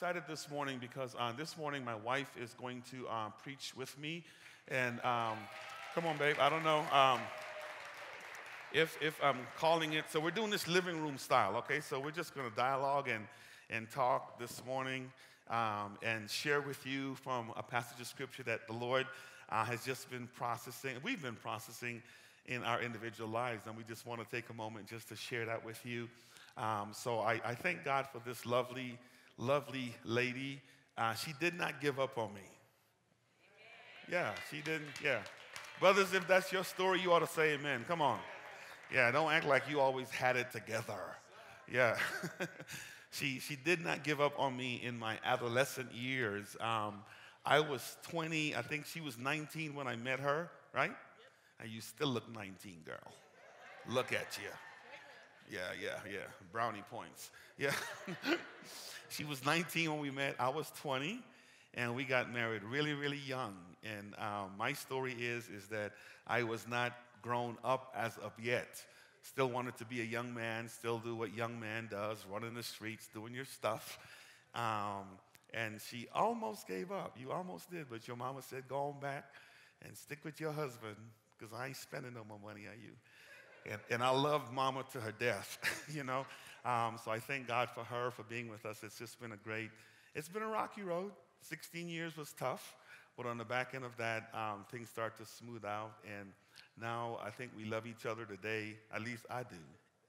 excited this morning because this morning my wife is going to preach with me. And come on, babe. I don't know if I'm calling it. So we're doing this living room style, okay? So we're just going to dialogue and talk this morning and share with you from a passage of Scripture that the Lord has just been processing. We've been processing in our individual lives, and we just want to take a moment just to share that with you. So I thank God for this lovely lady. She did not give up on me. Yeah, she didn't. Yeah. Brothers, if that's your story, you ought to say amen. Come on. Yeah, don't act like you always had it together. Yeah. She did not give up on me in my adolescent years. I was 20. I think she was 19 when I met her, right? And you still look 19, girl. Look at you. Yeah. Brownie points. Yeah. She was 19 when we met. I was 20, and we got married really young. And my story is that I was not grown up as of yet. Still wanted to be a young man, still do what young man does, running the streets, doing your stuff. And she almost gave up. You almost did, but your mama said, go on back and stick with your husband, because I ain't spending no more money on you. And I love mama to her death, you know. So I thank God for her, for being with us. It's just been it's been a rocky road. 16 years was tough, but on the back end of that, things start to smooth out. And now I think we love each other today. At least I do.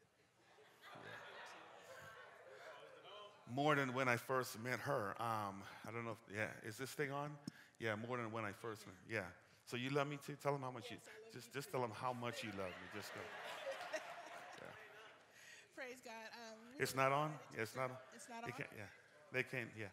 More than when I first met her. I don't know if, is this thing on? Yeah, more than when I first met her. Yeah. So you love me too? Tell them how much just tell them how much you love me. Just go. Yeah. Praise God. It's not on? Yeah, it's not on? It's not on? They can't, yeah.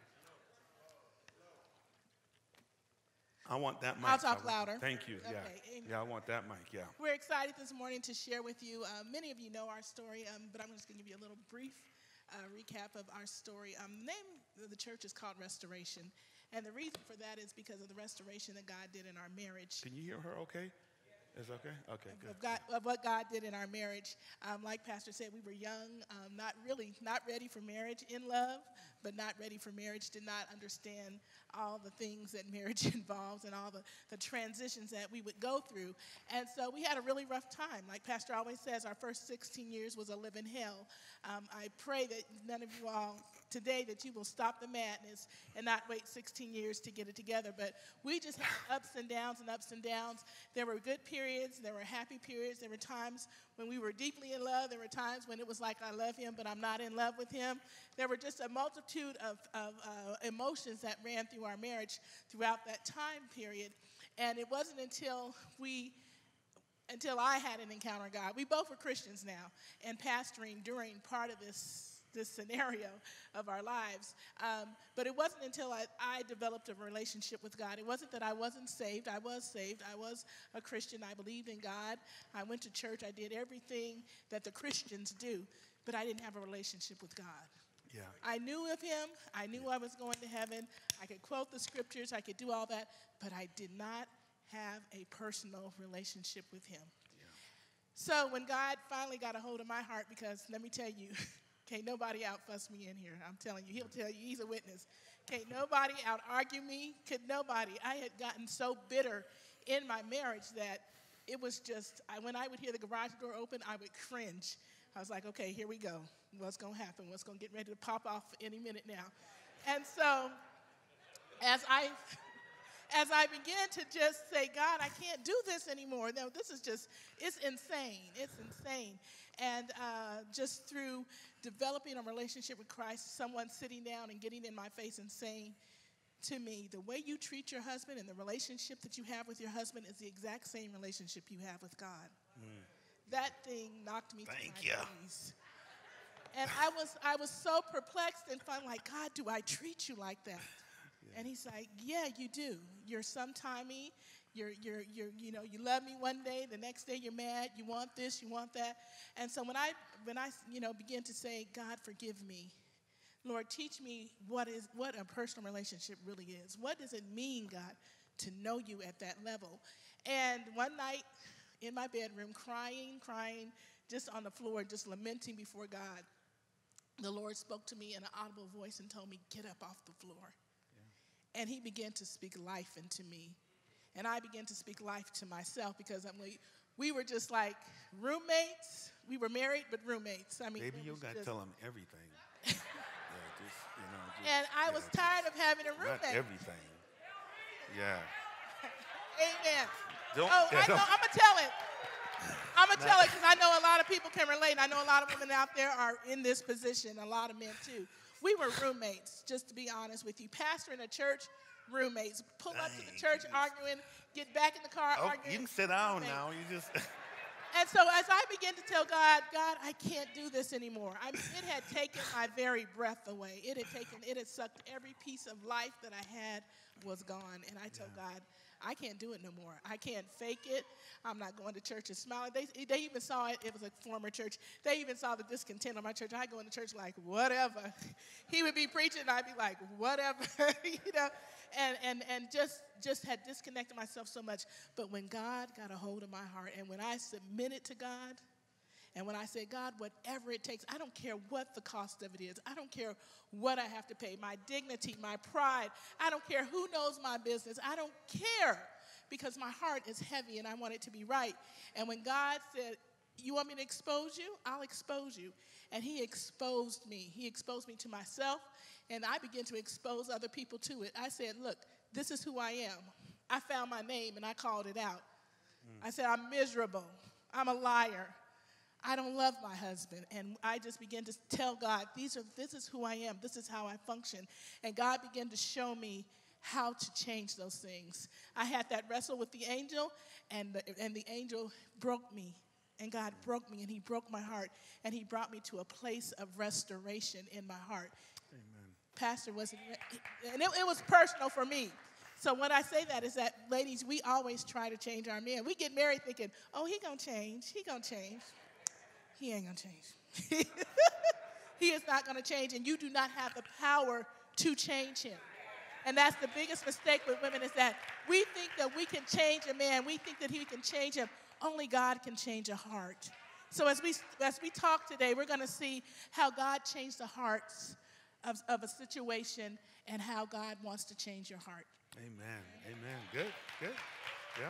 I want that mic. I'll talk louder. Thank you, yeah. Okay. Yeah, I want that mic, yeah. We're excited this morning to share with you. Many of you know our story, but I'm just going to give you a little brief recap of our story. The name of the church is called Restoration, and the reason for that is because of the restoration that God did in our marriage. Can you hear her okay? Is it okay? Okay, good. Of what God did in our marriage. Like Pastor said, we were young, not ready for marriage, in love, but not ready for marriage, did not understand all the things that marriage involves and all the transitions that we would go through. And so we had a really rough time. Like Pastor always says, our first 16 years was a living hell. I pray that none of you all today that you will stop the madness and not wait 16 years to get it together. But we just had ups and downs. There were good periods. There were happy periods. There were times when we were deeply in love. There were times when it was like, I love him, but I'm not in love with him. There were just a multitude of emotions that ran through our marriage throughout that time period. And it wasn't until I had an encounter with God. We both were Christians now and pastoring during part of this scenario of our lives. But it wasn't until I developed a relationship with God. It wasn't that I wasn't saved. I was saved. I was a Christian. I believed in God. I went to church. I did everything that the Christians do, but I didn't have a relationship with God. Yeah. I knew of him. I knew I was going to heaven. I could quote the scriptures. I could do all that, but I did not have a personal relationship with him. Yeah. So when God finally got a hold of my heart, because let me tell you, can't nobody out-fuss me in here. I'm telling you, he'll tell you, he's a witness. Can't nobody out-argue me. Could nobody. I had gotten so bitter in my marriage that it was just, when I would hear the garage door open, I would cringe. I was like, okay, here we go. What's going to happen? What's going to get ready to pop off any minute now? And so as I began to just say, God, I can't do this anymore. No, this is just, it's insane. It's insane. And just through developing a relationship with Christ, someone sitting down and getting in my face and saying to me, the way you treat your husband and the relationship that you have with your husband is the exact same relationship you have with God. Mm. That thing knocked me to my knees. And I was so perplexed and felt like, God, do I treat you like that? Yeah. And he's like, yeah, you do. You're sometimey. You love me one day, the next day you're mad. You want this, you want that. And so when I began to say, God, forgive me. Lord, teach me what a personal relationship really is. What does it mean, God, to know you at that level? And one night in my bedroom, crying, just on the floor, just lamenting before God, the Lord spoke to me in an audible voice and told me, get up off the floor. Yeah. And he began to speak life into me. And I began to speak life to myself because we were just like roommates. We were married, but roommates. I mean, baby, you got to tell them everything. Yeah, and I was tired of having a roommate. Not everything. Yeah. Amen. I know. I'm going to tell it. I'm going to tell it because I know a lot of people can relate. I know a lot of women out there are in this position, a lot of men too. We were roommates, just to be honest with you. Pastor in a church, roommates. Pull up to the church arguing, get back in the car arguing. You can sit down now. You just... And so as I began to tell God, I can't do this anymore. I mean, it had taken my very breath away. It had sucked every piece of life that I had was gone. And I told God, I can't do it no more. I can't fake it. I'm not going to church and smiling. They even saw it. It was a former church. They even saw the discontent of my church. I go into church like, whatever. He would be preaching, and I'd be like, whatever, and just had disconnected myself so much. But when God got a hold of my heart, and when I submitted to God, and when I said, God, whatever it takes, I don't care what the cost of it is. I don't care what I have to pay, my dignity, my pride. I don't care who knows my business. I don't care because my heart is heavy and I want it to be right. And when God said, you want me to expose you? I'll expose you. And he exposed me. He exposed me to myself, and I began to expose other people to it. I said, look, this is who I am. I found my name and I called it out. I said, I'm miserable. I'm a liar. I don't love my husband. And I just began to tell God, this is who I am. This is how I function. And God began to show me how to change those things. I had that wrestle with the angel, and the angel broke me. And God broke me, and he broke my heart. And he brought me to a place of restoration in my heart. Amen. Pastor wasn't, and it was personal for me. So when I say that is that, ladies, we always try to change our men. We get married thinking, oh, he gonna change. He gonna change. He ain't gonna change. He is not gonna change, and you do not have the power to change him. And that's the biggest mistake with women, is that we think that we can change a man. We think that he can change him. Only God can change a heart. So as we talk today, we're gonna see how God changed the hearts of a situation and how God wants to change your heart. Amen. Amen. Good. Yeah.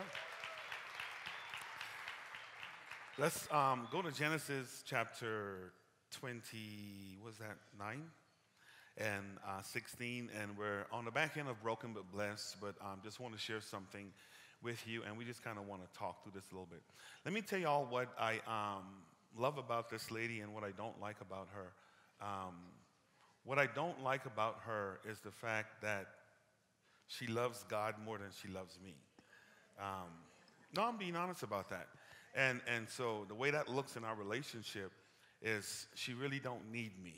Let's go to Genesis chapter 20, was that 9? And 16, and we're on the back end of Broken but Blessed, but just want to share something with you, and we just kind of want to talk through this a little bit. Let me tell you all what I love about this lady and what I don't like about her. What I don't like about her is the fact that she loves God more than she loves me. No, I'm being honest about that. And so the way that looks in our relationship is she really don't need me.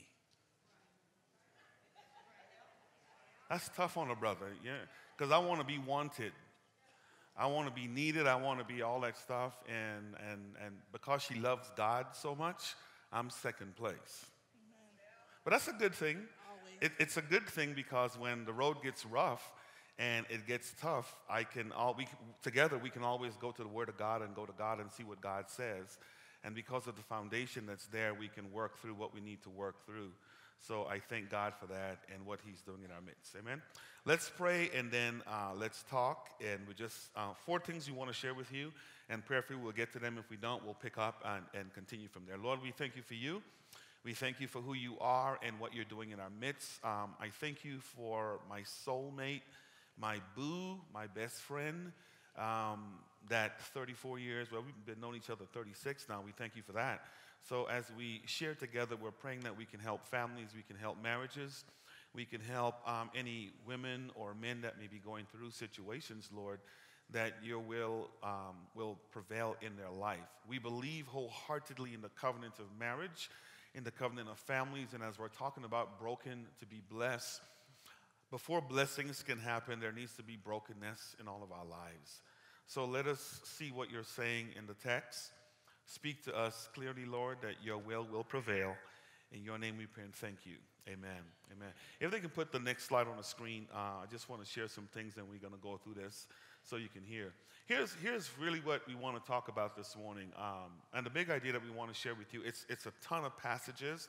That's tough on a brother, yeah, because I want to be wanted. I want to be needed. I want to be all that stuff. And because she loves God so much, I'm second place. But that's a good thing. It's a good thing because when the road gets rough and it gets tough, together we can always go to the Word of God and go to God and see what God says. And because of the foundation that's there, we can work through what we need to work through. So I thank God for that and what he's doing in our midst. Amen. Let's pray and then let's talk. And we just 4 things we want to share with you. And prayerfully we'll get to them. If we don't, we'll pick up and continue from there. Lord, we thank you for you. We thank you for who you are and what you're doing in our midst. I thank you for my soulmate, my boo, my best friend, that 34 years, well, we've been knowing each other 36 now. We thank you for that. So as we share together, we're praying that we can help families, we can help marriages, we can help any women or men that may be going through situations, Lord, that your will prevail in their life. We believe wholeheartedly in the covenant of marriage, in the covenant of families, and as we're talking about broken to be blessed, before blessings can happen, there needs to be brokenness in all of our lives. So let us see what you're saying in the text. Speak to us clearly, Lord, that your will prevail. In your name we pray and thank you. Amen. Amen. If they can put the next slide on the screen, I just want to share some things and we're going to go through this so you can hear. Here's really what we want to talk about this morning. And the big idea that we want to share with you, it's a ton of passages.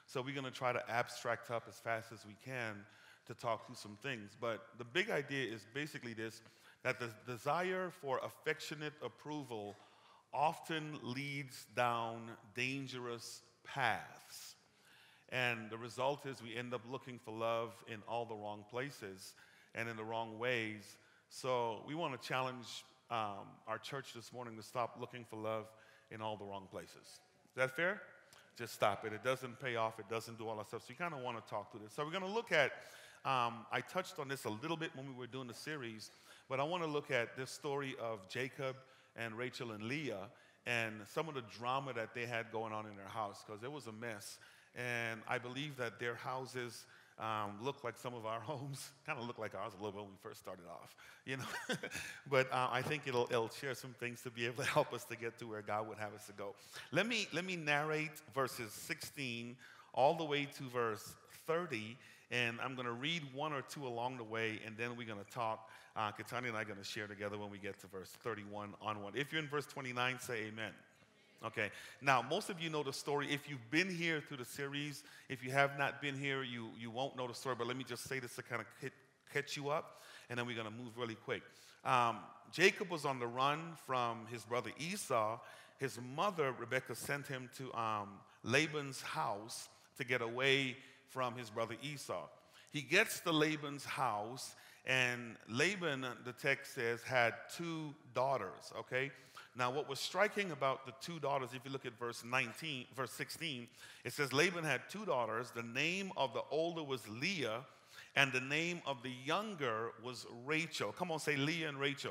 So we're going to try to abstract up as fast as we can to talk through some things. But the big idea is basically this, that the desire for affectionate approval often leads down dangerous paths. And the result is we end up looking for love in all the wrong places and in the wrong ways. So we want to challenge our church this morning to stop looking for love in all the wrong places. Is that fair? Just stop it. It doesn't pay off. It doesn't do all that stuff. So you kind of want to talk through this. So we're going to look at, I touched on this a little bit when we were doing the series, but I want to look at this story of Jacob and Rachel and Leah and some of the drama that they had going on in their house, because it was a mess. And I believe that their houses look like some of our homes, kind of look like ours a little bit when we first started off, you know. But I think it'll share some things to be able to help us to get to where God would have us to go. Let me narrate verses 16 all the way to verse 30, and I'm going to read one or two along the way, and then we're going to talk. Kotane and I are going to share together when we get to verse 31 onward. If you're in verse 29, say amen. Okay, now most of you know the story. If you've been here through the series, if you have not been here, you won't know the story, but let me just say this to kind of catch you up, and then we're going to move really quick. Jacob was on the run from his brother Esau. His mother, Rebekah, sent him to Laban's house to get away from his brother Esau. He gets to Laban's house, and Laban, the text says, had 2 daughters, okay? Now, what was striking about the 2 daughters, if you look at verse 16, it says Laban had 2 daughters. The name of the older was Leah, and the name of the younger was Rachel. Come on, say Leah and Rachel.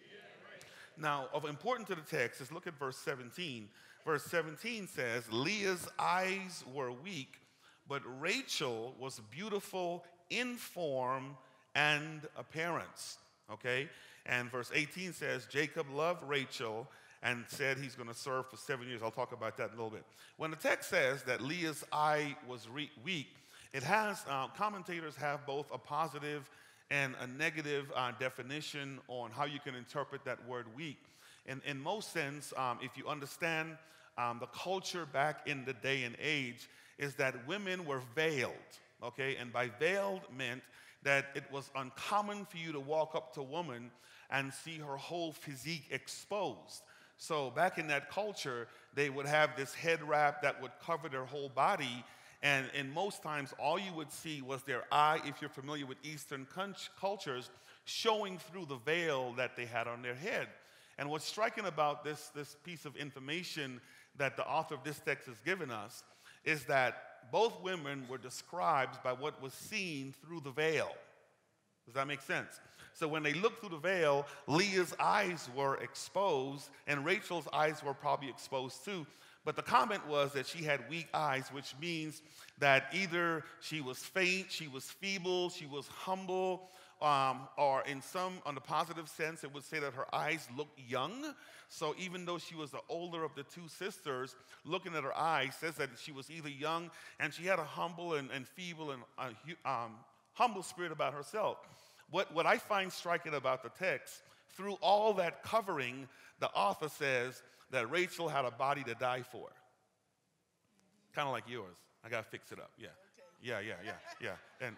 Now, of importance to the text is look at verse 17. Verse 17 says, Leah's eyes were weak, but Rachel was beautiful in form and appearance, okay? And verse 18 says, Jacob loved Rachel and said he's going to serve for 7 years. I'll talk about that in a little bit. When the text says that Leah's eye was weak, it has, commentators have both a positive and a negative definition on how you can interpret that word weak. In most sense, if you understand the culture back in the day and age, is that women were veiled, okay? And by veiled meant that it was uncommon for you to walk up to a woman and see her whole physique exposed. So back in that culture, they would have this head wrap that would cover their whole body, and in most times, all you would see was their eye, if you're familiar with Eastern cultures, showing through the veil that they had on their head. And what's striking about this piece of information that the author of this text has given us is that both women were described by what was seen through the veil. Does that make sense? So when they looked through the veil, Leah's eyes were exposed, and Rachel's eyes were probably exposed too. But the comment was that she had weak eyes, which means that either she was faint, she was feeble, she was humble, or on the positive sense, it would say that her eyes looked young. So even though she was the older of the 2 sisters, looking at her eyes says that she was either young, and she had a humble and feeble and humble spirit about herself. What I find striking about the text, through all that covering, the author says that Rachel had a body to die for. Kind of like yours. I got to fix it up. Yeah. Yeah.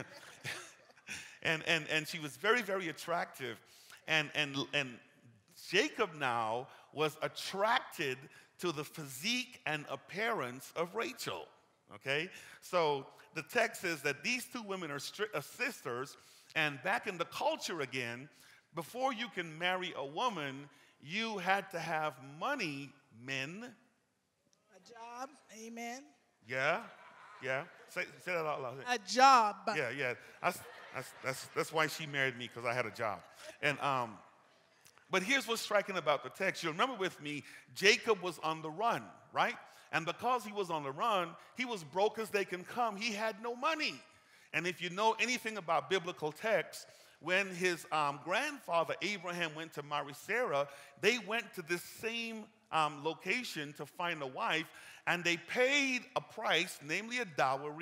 And she was very, very attractive. And Jacob now was attracted to the physique and appearance of Rachel. Okay? So the text says that these 2 women are sisters, and back in the culture again, before you can marry a woman, you had to have money, men. A job, amen. Yeah. Say that out loud. A job. Yeah. That's why she married me, because I had a job. And but here's what's striking about the text. You remember with me, Jacob was on the run, right? And because he was on the run, he was broke as they can come. He had no money. And if you know anything about biblical texts, when his grandfather Abraham went to marry Sarah, they went to this same location to find a wife, and they paid a price, namely a dowry,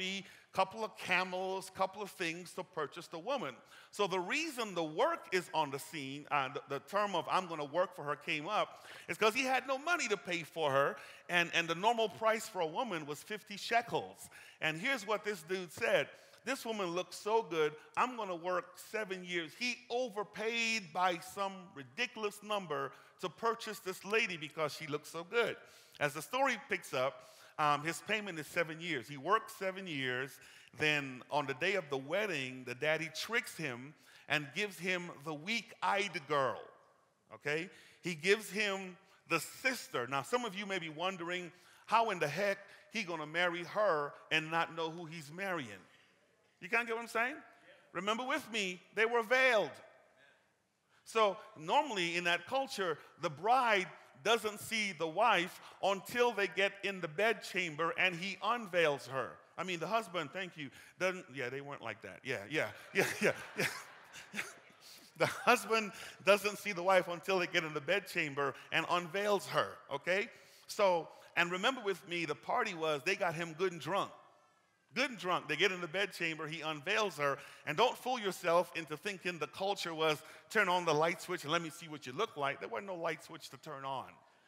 couple of camels, couple of things to purchase the woman. So the reason the work is on the scene, the term of I'm going to work for her came up, is because he had no money to pay for her, and the normal price for a woman was 50 shekels. And here's what this dude said. This woman looks so good, I'm going to work 7 years. He overpaid by some ridiculous number to purchase this lady because she looks so good. As the story picks up, his payment is 7 years. He worked 7 years. Then on the day of the wedding, the daddy tricks him and gives him the weak-eyed girl, okay? He gives him the sister. Now, some of you may be wondering, how in the heck he going to marry her and not know who he's marrying? You can't get what I'm saying? Remember with me, they were veiled. So normally in that culture, the bride doesn't see the wife until they get in the bedchamber and he unveils her. I mean, the husband, thank you, doesn't, yeah, they weren't like that. Yeah. The husband doesn't see the wife until they get in the bedchamber and unveils her, okay? So, and remember with me, the party was, they got him good and drunk. Good and drunk. They get in the bedchamber, he unveils her, and don't fool yourself into thinking the culture was turn on the light switch and let me see what you look like. There wasn't no light switch to turn on.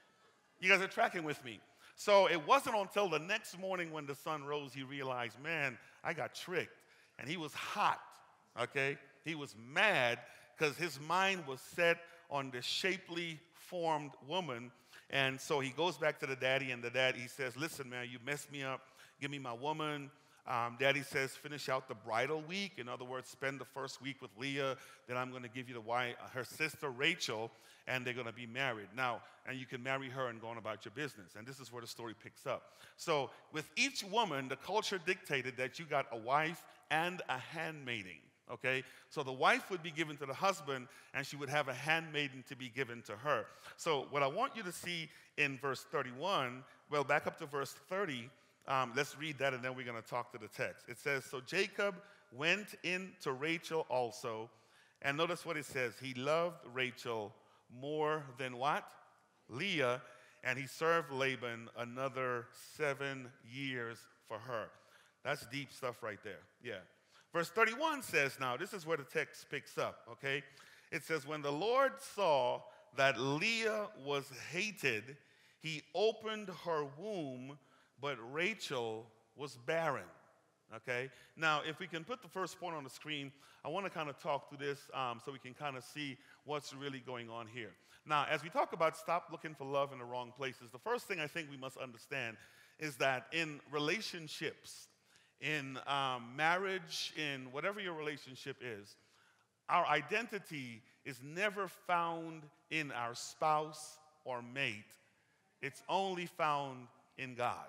You guys are tracking with me. So it wasn't until the next morning when the sun rose he realized, man, I got tricked. And he was hot, okay? He was mad because his mind was set on this shapely formed woman. And so he goes back to the daddy, and the daddy, he says, listen, man, you messed me up. Give me my woman. Daddy says, finish out the bridal week. In other words, spend the first week with Leah. Then I'm going to give you her sister Rachel, and they're going to be married. Now, and you can marry her and go on about your business. And this is where the story picks up. So with each woman, the culture dictated that you got a wife and a handmaiden. Okay? So the wife would be given to the husband, and she would have a handmaiden to be given to her. So what I want you to see in verse 31, well, back up to verse 30, let's read that, and then we're going to talk to the text. It says, so Jacob went in to Rachel also, and notice what it says. He loved Rachel more than what? Leah, and he served Laban another 7 years for her. That's deep stuff right there. Yeah. Verse 31 says, now, this is where the text picks up, okay? It says, when the Lord saw that Leah was hated, he opened her womb, but Rachel was barren, okay? Now, if we can put the first point on the screen, I want to kind of talk through this so we can kind of see what's really going on here. Now, as we talk about stop looking for love in the wrong places, the first thing I think we must understand is that in relationships, in marriage, in whatever your relationship is, our identity is never found in our spouse or mate. It's only found in God.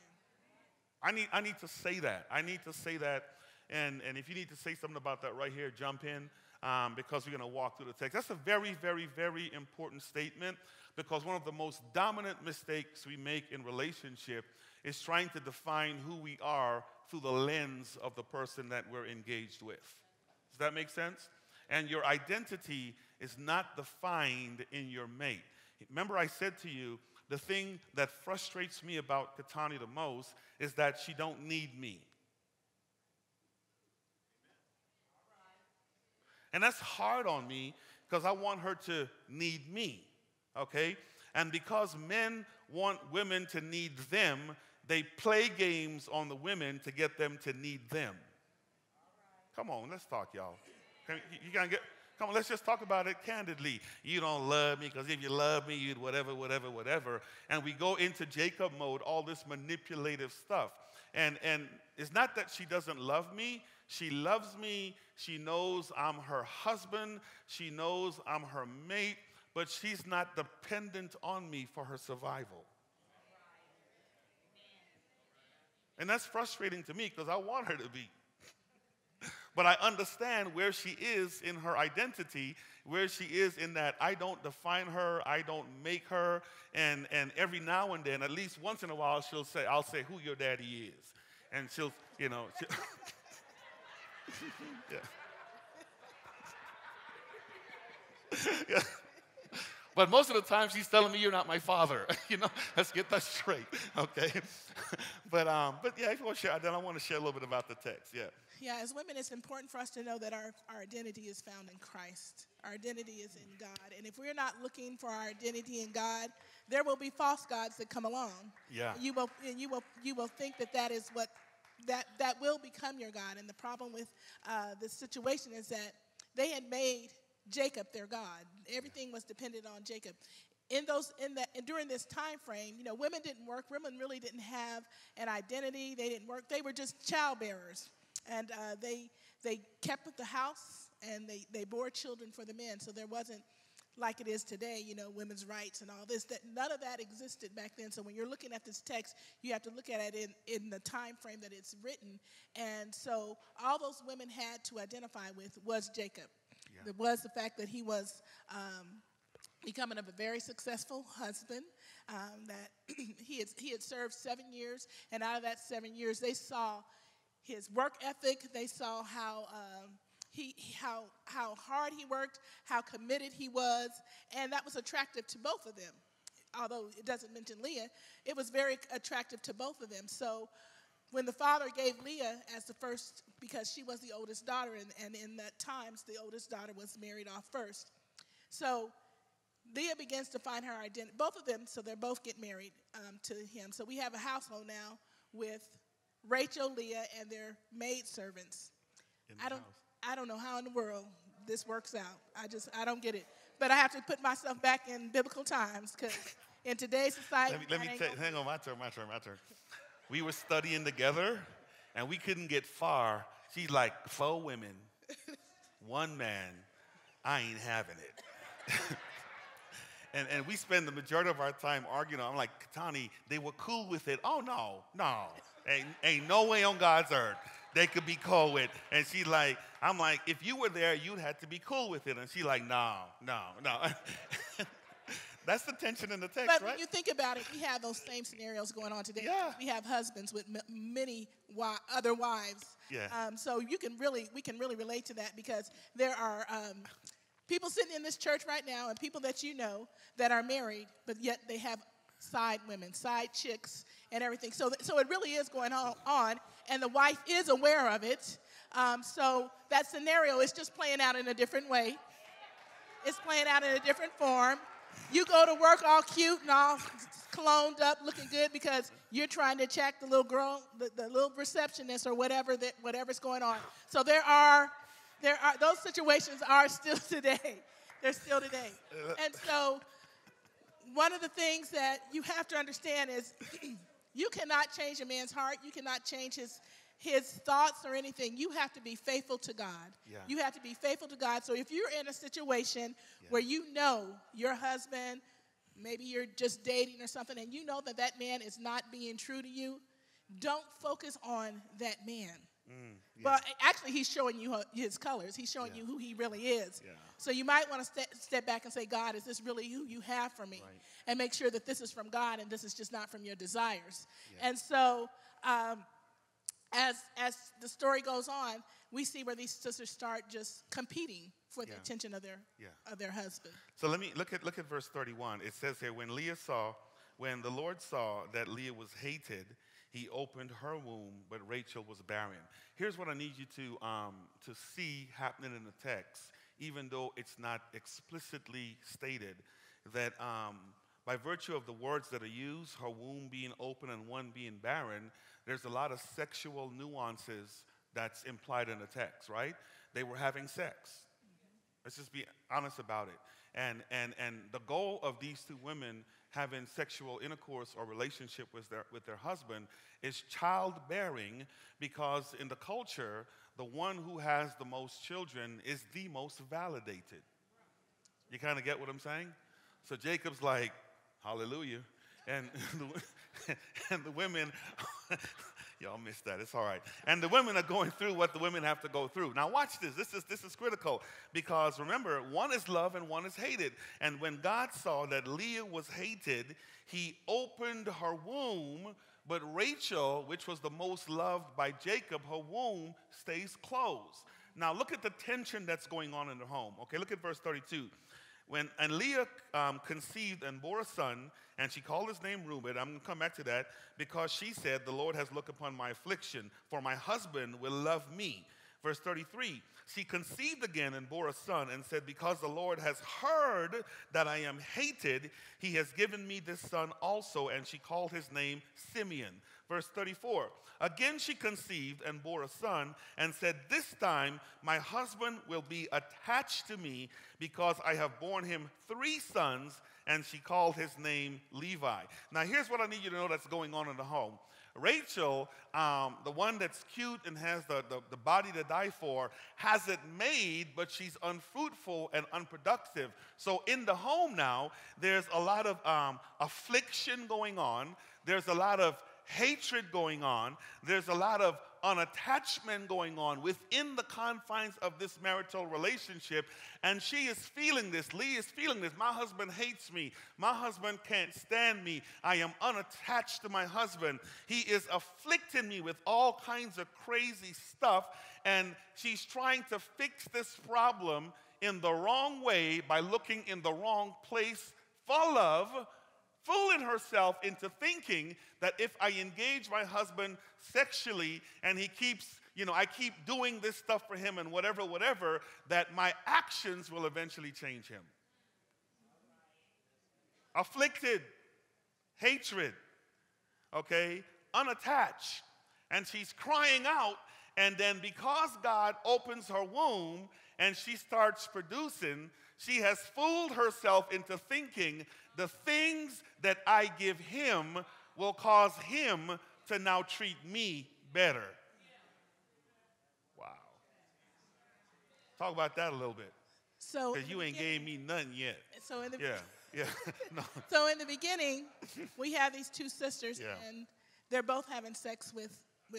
I need to say that. I need to say that. And if you need to say something about that right here, jump in because we're going to walk through the text. That's a very, very, very important statement because one of the most dominant mistakes we make in relationship is trying to define who we are through the lens of the person that we're engaged with. Does that make sense? And your identity is not defined in your mate. Remember I said to you, the thing that frustrates me about Kotane the most is that she don't need me. And that's hard on me because I want her to need me, okay? And because men want women to need them, they play games on the women to get them to need them. Come on, let's talk, y'all. Come on, let's just talk about it candidly. You don't love me because if you love me, you'd whatever. And we go into Jacob mode, all this manipulative stuff. And it's not that she doesn't love me. She loves me. She knows I'm her husband. She knows I'm her mate. But she's not dependent on me for her survival. And that's frustrating to me because I want her to be. But I understand where she is in her identity, where she is in that I don't define her, I don't make her, and every now and then, at least once in a while, I'll say who your daddy is. And she'll, yeah. Yeah. But most of the time, she's telling me, you're not my father. Let's get that straight, okay? but yeah, if you want to share, then I want to share a little bit about the text, yeah. Yeah, as women, it's important for us to know that our identity is found in Christ. Our identity is in God. And if we're not looking for our identity in God, there will be false gods that come along. Yeah. You will think that is what that will become your God. And the problem with the situation is that they had made Jacob their God. Everything was dependent on Jacob. During this time frame, women didn't work. Women really didn't have an identity. They didn't work. They were just child bearers, and they kept the house and they bore children for the men. So there wasn't like it is today, women's rights and all this. That none of that existed back then. So when you're looking at this text, you have to look at it in the time frame that it's written. And so all those women had to identify with was Jacob. Yeah. It was the fact that he was becoming a very successful husband, that he had served 7 years, and out of that 7 years, they saw his work ethic. They saw how hard he worked, how committed he was, and that was attractive to both of them. Although it doesn't mention Leah, it was very attractive to both of them. So when the father gave Leah as the first, because she was the oldest daughter, and in that times, the oldest daughter was married off first. So Leah begins to find her identity. Both of them, so they both get married to him. So we have a household now with Rachel, Leah, and their maidservants. I don't know how in the world this works out. I don't get it. But I have to put myself back in biblical times, because in today's society, let me hang on, my turn. We were studying together, and we couldn't get far. She's like, 4 women, 1 man. I ain't having it. and we spend the majority of our time arguing. I'm like, Kotane, they were cool with it. Oh, no. Ain't no way on God's earth they could be cool with. And she's like, I'm like, if you were there, you'd have to be cool with it. And she's like, no. That's the tension in the text, but right? When you think about it, we have those same scenarios going on today. Yeah. We have husbands with many other wives. Yeah. So we can really relate to that, because there are people sitting in this church right now, and people that that are married, but yet they have side women, side chicks, and everything. So it really is going on, and the wife is aware of it. So that scenario is just playing out in a different way. It's playing out in a different form. You go to work all cute and all cologned up, looking good, because you're trying to check the little girl, the little receptionist, or whatever's going on. So there are those situations are still today. They're still today. And so one of the things that you have to understand is you cannot change a man's heart. You cannot change his thoughts or anything. You have to be faithful to God. Yeah. You have to be faithful to God. So if you're in a situation where your husband, maybe you're just dating or something, and you know that man is not being true to you, don't focus on that man. But actually, he's showing you his colors. He's showing you who he really is. Yeah. So you might want to step back and say, God, is this really who you have for me? Right. And make sure that this is from God and this is just not from your desires. Yeah. And so as the story goes on, we see where these sisters start just competing for the attention of their husband. So let me look at verse 31. It says here, when the Lord saw that Leah was hated, he opened her womb, but Rachel was barren. Here's what I need you to see happening in the text, even though it's not explicitly stated, that by virtue of the words that are used, her womb being open and one being barren, there's a lot of sexual nuances that's implied in the text, right? They were having sex. Let's just be honest about it. And the goal of these 2 women having sexual intercourse or relationship with their husband is childbearing, because in the culture, the one who has the most children is the most validated. You kind of get what I'm saying? So Jacob's like, hallelujah. And the women, y'all missed that. It's all right. And the women are going through what the women have to go through. Now watch this. This is critical, because remember, one is love and one is hated. And when God saw that Leah was hated, he opened her womb, but Rachel, which was the most loved by Jacob, her womb stays closed. Now look at the tension that's going on in the home. Okay, look at verse 32. And Leah conceived and bore a son, and she called his name Reuben. I'm going to come back to that, because she said, the Lord has looked upon my affliction, for my husband will love me. Verse 33, she conceived again and bore a son and said, because the Lord has heard that I am hated, he has given me this son also. And she called his name Simeon. Verse 34, again she conceived and bore a son and said, this time my husband will be attached to me, because I have borne him 3 sons. And she called his name Levi. Now here's what I need you to know that's going on in the home. Rachel, the one that's cute and has the body to die for, has it made, but she's unfruitful and unproductive. So in the home now, there's a lot of affliction going on. There's a lot of hatred going on. There's a lot of unattachment going on within the confines of this marital relationship. And she is feeling this. Lee is feeling this. My husband hates me. My husband can't stand me. I am unattached to my husband. He is afflicting me with all kinds of crazy stuff. And she's trying to fix this problem in the wrong way by looking in the wrong place for love, fooling herself into thinking that if I engage my husband sexually and he keeps, I keep doing this stuff for him and whatever, that my actions will eventually change him. Afflicted, hatred, okay, unattached. And she's crying out, and then because God opens her womb and she starts producing, she has fooled herself into thinking the things that I give him will cause him to now treat me better. Wow. Talk about that a little bit. So because you ain't gave me nothing yet. So in the yeah. No. So in the beginning, we have these 2 sisters, and they're both having sex with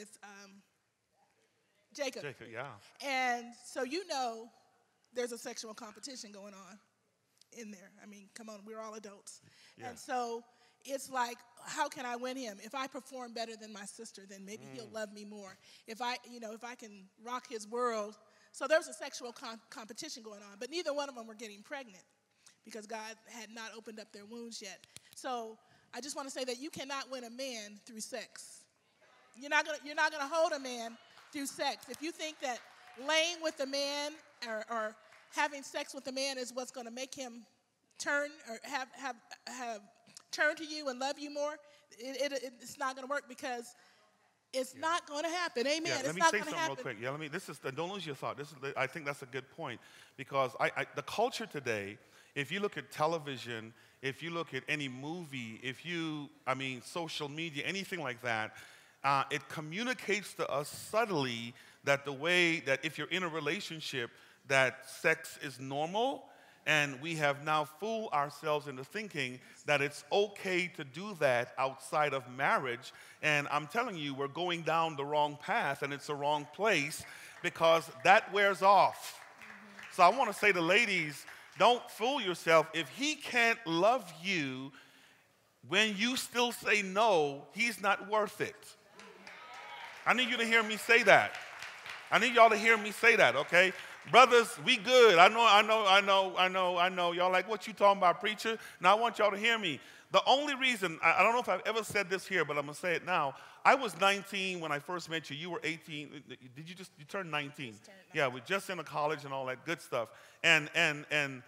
Jacob. Jacob, yeah. And so there's a sexual competition going on in there. I mean, come on, we're all adults. Yeah. And so it's like, how can I win him? If I perform better than my sister, then maybe he'll love me more. If I can rock his world. So there's a sexual competition going on. But neither one of them were getting pregnant because God had not opened up their wombs yet. So I just want to say that you cannot win a man through sex. You're not gonna hold a man through sex. If you think that laying with a man or having sex with a man is what's going to make him turn or have turn to you and love you more, it's not going to work, because it's not going to happen. Amen. Yeah, let me say something real quick. Yeah, don't lose your thought. I think that's a good point, because the culture today, if you look at television, if you look at any movie, social media, anything like that, it communicates to us subtly that the way that if you're in a relationship, that sex is normal, and we have now fooled ourselves into thinking that it's okay to do that outside of marriage. And I'm telling you, we're going down the wrong path, and it's the wrong place, because that wears off. So I want to say to ladies, don't fool yourself. If he can't love you when you still say no, he's not worth it. I need you to hear me say that. I need y'all to hear me say that, okay? Brothers, we good. I know. Y'all like, what you talking about, preacher? Now I want y'all to hear me. The only reason, I don't know if I've ever said this here, but I'm going to say it now. I was 19 when I first met you. You were 18. Did you turned 19? Yeah, we're just in college and all that good stuff. And it's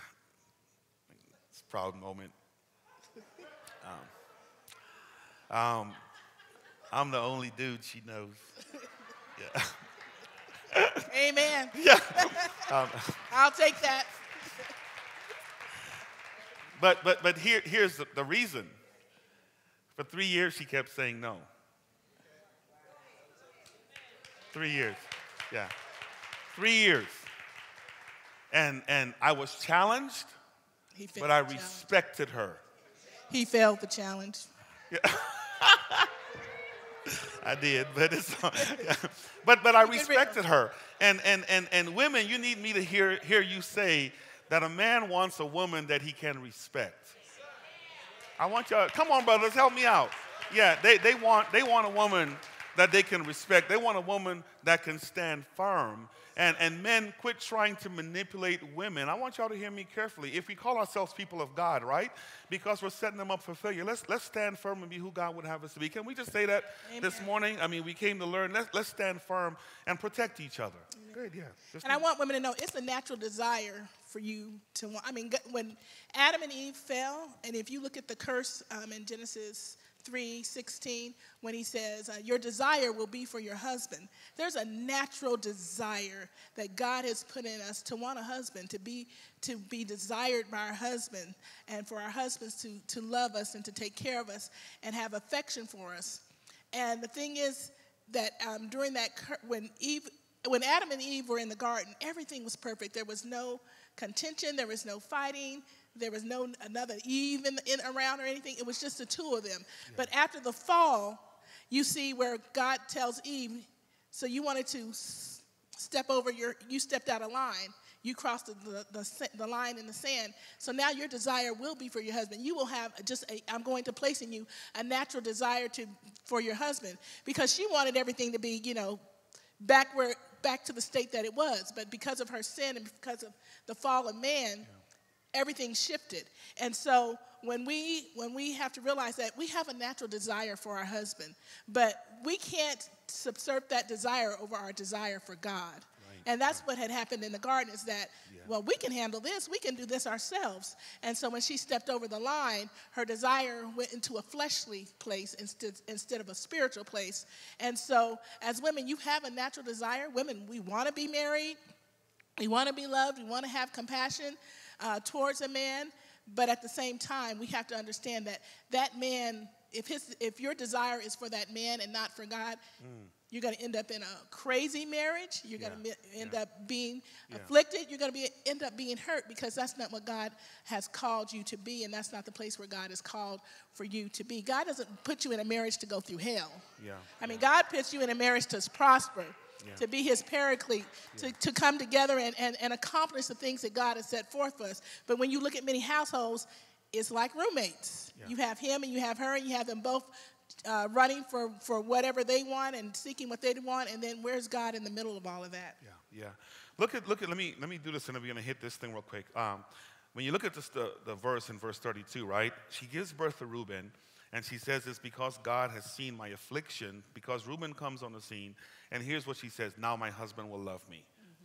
a proud moment. I'm the only dude she knows. Yeah. Amen. Yeah. I'll take that. But here's the reason. For 3 years, she kept saying no. 3 years. Yeah. 3 years. And I was challenged, but I respected her. He failed the challenge. Yeah. I did, but but I respected her. And women, you need me to hear you say that a man wants a woman that he can respect. I want y'all, come on, brothers, help me out. Yeah, they want a woman that they can respect. They want a woman that can stand firm. And men, quit trying to manipulate women. I want y'all to hear me carefully. If we call ourselves people of God, right, because we're setting them up for failure, let's stand firm and be who God would have us to be. Can we just say that this morning? I mean, we came to learn. Let's stand firm and protect each other. Good, yeah. And I want women to know it's a natural desire for you to want. I mean, when Adam and Eve fell, and if you look at the curse in Genesis 3:16, when he says, your desire will be for your husband. There's a natural desire that God has put in us to want a husband, to be desired by our husband, and for our husbands to love us and to take care of us and have affection for us. And the thing is that during that, when Adam and Eve were in the garden, everything was perfect. There was no contention. There was no fighting. There was no another Eve in around or anything. It was just the two of them. Yeah. But after the fall, you see where God tells Eve, so you wanted to step over you stepped out of line. You crossed the line in the sand. So now your desire will be for your husband. You will have I'm going to place in you a natural desire for your husband, because she wanted everything to be, back to the state that it was. But because of her sin and because of the fall of man, everything shifted. And so when we have to realize that we have a natural desire for our husband, but we can't subserve that desire over our desire for God. Right. And that's what had happened in the garden, is that, well, we can handle this. We can do this ourselves. And so when she stepped over the line, her desire went into a fleshly place instead of a spiritual place. And so as women, you have a natural desire. Women, we want to be married. We want to be loved. We want to have compassion towards a man, but at the same time, we have to understand that man, if your desire is for that man and not for God, you're going to end up in a crazy marriage. You're going to end up being afflicted. You're going to end up being hurt, because that's not what God has called you to be, and that's not the place where God has called for you to be. God doesn't put you in a marriage to go through hell. I mean, God puts you in a marriage to prosper. To be his paraclete, to come together and accomplish the things that God has set forth for us. But when you look at many households, it's like roommates. You have him and you have her, and you have them both running for whatever they want and seeking what they want, and then where's God in the middle of all of that? Look at. Let me do this, and then we're going to hit this thing real quick. When you look at this, the verse in verse 32, right? She gives birth to Reuben. And she says it's because God has seen my affliction, because Reuben comes on the scene, and here's what she says: now my husband will love me.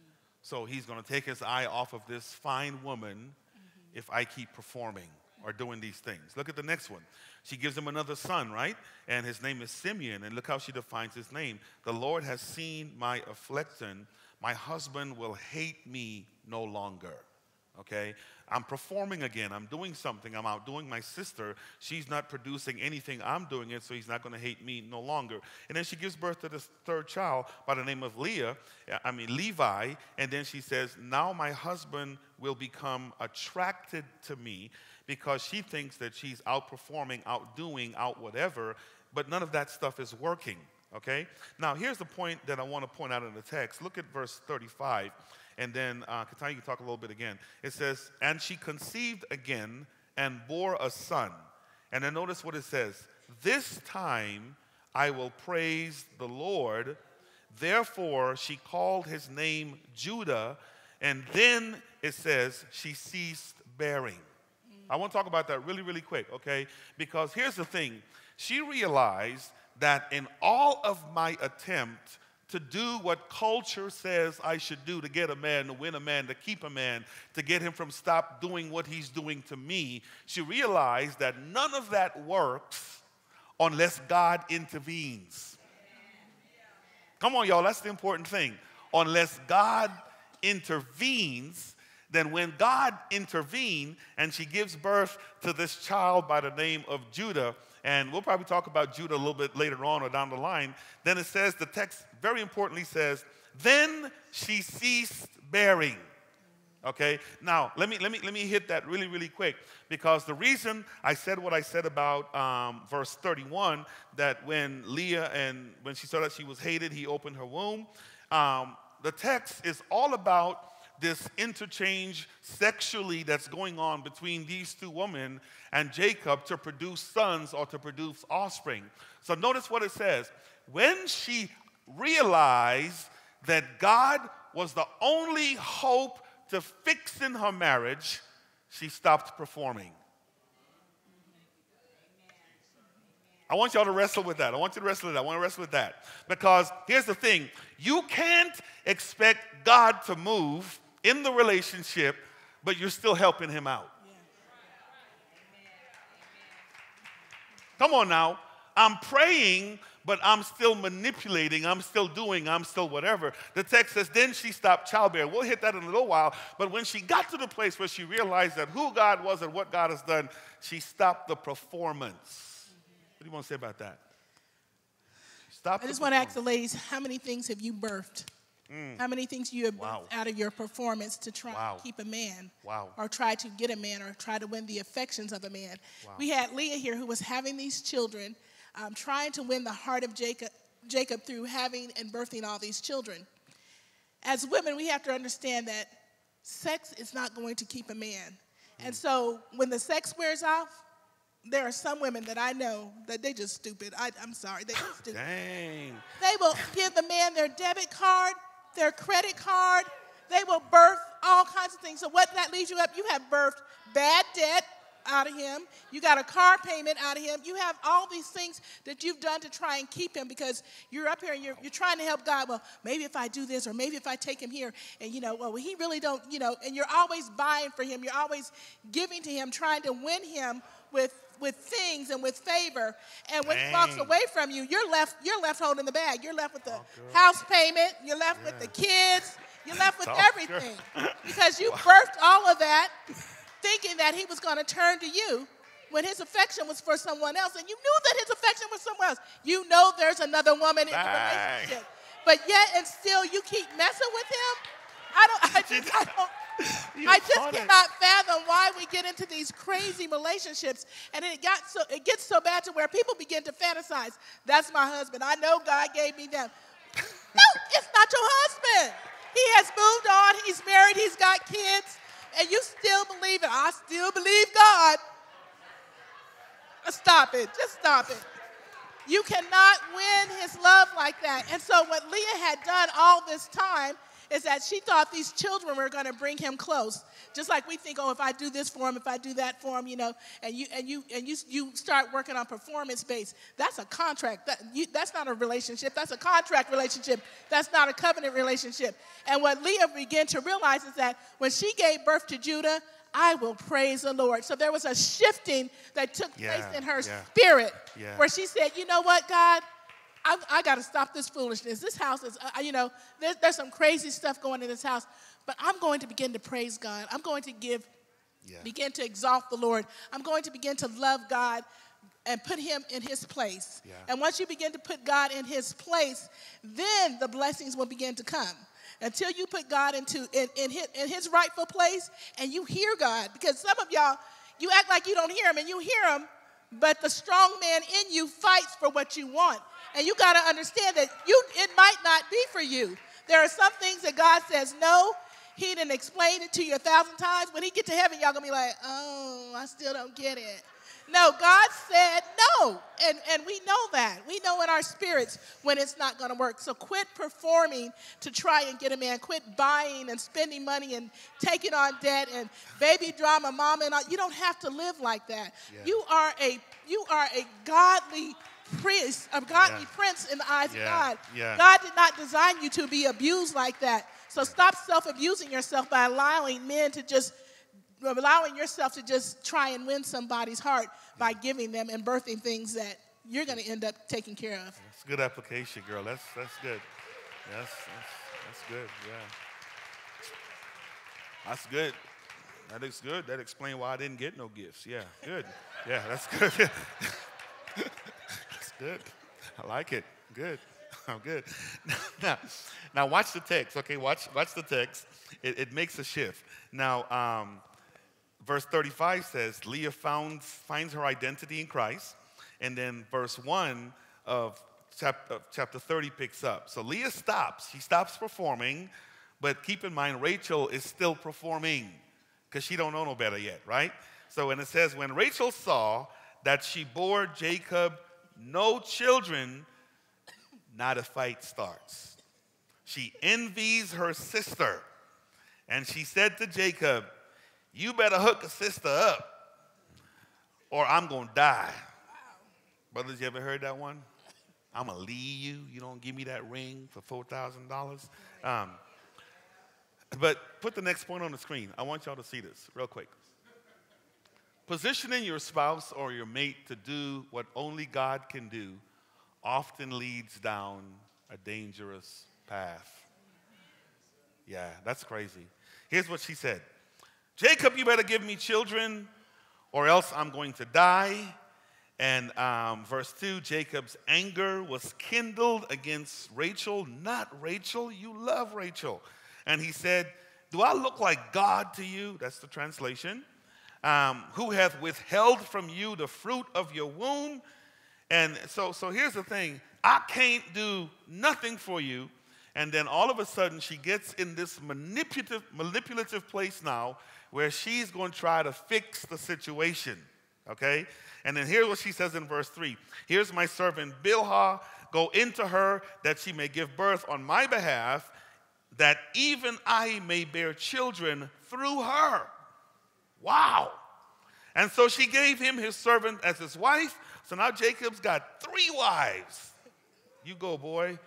So he's going to take his eye off of this fine woman if I keep performing or doing these things. Look at the next one. She gives him another son, right? And his name is Simeon, and look how she defines his name. The Lord has seen my affliction. My husband will hate me no longer. Okay? I'm performing again. I'm doing something. I'm outdoing my sister. She's not producing anything. I'm doing it, so he's not going to hate me no longer. And then she gives birth to this third child by the name of Levi. And then she says, now my husband will become attracted to me, because she thinks that she's outperforming, outdoing, out whatever, but none of that stuff is working. Okay? Now, here's the point that I want to point out in the text. Look at verse 35. And then, Kotane, you can talk a little bit again. It says, and she conceived again and bore a son. And then notice what it says. This time I will praise the Lord. Therefore, she called his name Judah. And then it says she ceased bearing. I want to talk about that really, really quick, okay? Because here's the thing. She realized that in all of my attempt to do what culture says I should do to get a man, to win a man, to keep a man, to get him from stop doing what he's doing to me, she realized that none of that works unless God intervenes. Come on, y'all, that's the important thing. Unless God intervenes, then when God intervened and she gives birth to this child by the name of Judah, and we'll probably talk about Judah a little bit later on or down the line, then it says, the text very importantly says, then she ceased bearing. Okay? Now, let me hit that really, really quick, because the reason I said what I said about verse 31, that when Leah, and when she saw that she was hated, he opened her womb, the text is all about this interchange sexually that's going on between these two women and Jacob to produce sons or to produce offspring. So notice what it says. when she realized that God was the only hope to fixing her marriage, she stopped performing. I want y'all to wrestle with that. I want you to wrestle with that. I want to wrestle with that. Because here's the thing. You can't expect God to move in the relationship, but you're still helping him out. Come on now. I'm praying, but I'm still manipulating. I'm still doing. I'm still whatever. The text says, then she stopped childbearing. We'll hit that in a little while. But when she got to the place where she realized that who God was and what God has done, she stopped the performance. What do you want to say about that? I just want to ask the ladies, how many things have you birthed? How many things you have birthed out of your performance to try to keep a man or try to get a man or try to win the affections of a man? We had Leah here who was having these children, trying to win the heart of Jacob through having and birthing all these children. As women, we have to understand that sex is not going to keep a man. And so when the sex wears off, there are some women that I know that they just stupid. I'm sorry, they just stupid. Dang. They will give the man their debit card, their credit card. They will birth all kinds of things. So what that leaves you up, you have birthed bad debt out of him. You got a car payment out of him. You have all these things that you've done to try and keep him because you're up here and you're trying to help God. Well, maybe if I do this or maybe if I take him here and, well, he really don't, and you're always buying for him. You're always giving to him, trying to win him with things and with favor. And when he walks away from you, you're left holding the bag. You're left with the house payment. You're left with the kids. You're left with everything because you birthed all of that thinking that he was going to turn to you when his affection was for someone else. And you knew that his affection was somewhere else. You know there's another woman in the relationship. But yet and still you keep messing with him. I just cannot fathom why we get into these crazy relationships. And it gets so bad to where people begin to fantasize. That's my husband. I know God gave me them. No, it's not your husband. He has moved on. He's married. He's got kids. And you still believe it. I still believe God. Stop it. Just stop it. You cannot win his love like that. And so what Leah had done all this time is that she thought these children were going to bring him close. Just like we think, if I do this for him, if I do that for him, and you start working on performance based. That's a contract. That's not a relationship. That's a contract relationship. That's not a covenant relationship. And what Leah began to realize is that when she gave birth to Judah, I will praise the Lord. So there was a shifting that took place in her spirit where she said, you know what, God? I got to stop this foolishness. This house is, there's some crazy stuff going in this house, but I'm going to begin to praise God. I'm going to begin to exalt the Lord. I'm going to begin to love God and put him in his place. And once you begin to put God in his place, then the blessings will begin to come. Until you put God in his rightful place and you hear God. Because some of y'all, you act like you don't hear him and you hear him, but the strong man in you fights for what you want. And you got to understand that it might not be for you. There are some things that God says no. He didn't explain it to you 1,000 times. When he get to heaven, y'all going to be like, oh, I still don't get it. No, God said no. And we know that. We know in our spirits when it's not going to work. So quit performing to try and get a man. Quit buying and spending money and taking on debt and baby drama, mama and all. You don't have to live like that. You are a godly priest, a godly prince in the eyes of God. God did not design you to be abused like that. So stop self-abusing yourself by allowing yourself to just try and win somebody's heart by giving them and birthing things that you're going to end up taking care of. That's good application, girl. That's good. That's good. That's good. That is good. That explains why I didn't get no gifts. Yeah, good. Yeah, that's good. That's good. I like it. Good. I'm good. Now watch the text. Okay, watch the text. It makes a shift. Now, verse 35 says, Leah finds her identity in Christ. And then verse 1 of chapter 30 picks up. So Leah stops. She stops performing. But keep in mind, Rachel is still performing because she don't know no better yet, right? So when it says, when Rachel saw that she bore Jacob no children, Now the fight starts. She envies her sister. And she said to Jacob, you better hook a sister up or I'm going to die. Brothers, you ever heard that one? I'm going to leave you. You don't give me that ring for $4,000. But put the next point on the screen. I want y'all to see this real quick. Positioning your spouse or your mate to do what only God can do often leads down a dangerous path. Yeah, that's crazy. Here's what she said. Jacob, you better give me children or else I'm going to die. And verse 2, Jacob's anger was kindled against Rachel. Not Rachel, you love Rachel. And he said, do I look like God to you? That's the translation. Who hath withheld from you the fruit of your womb. And so here's the thing. I can't do nothing for you. And then all of a sudden she gets in this manipulative place now where she's going to try to fix the situation. Okay? And then here's what she says in verse 3. Here's my servant Bilhah. Go into her that she may give birth on my behalf, that even I may bear children through her. Wow. And so she gave him his servant as his wife. So now Jacob's got 3 wives. You go, boy.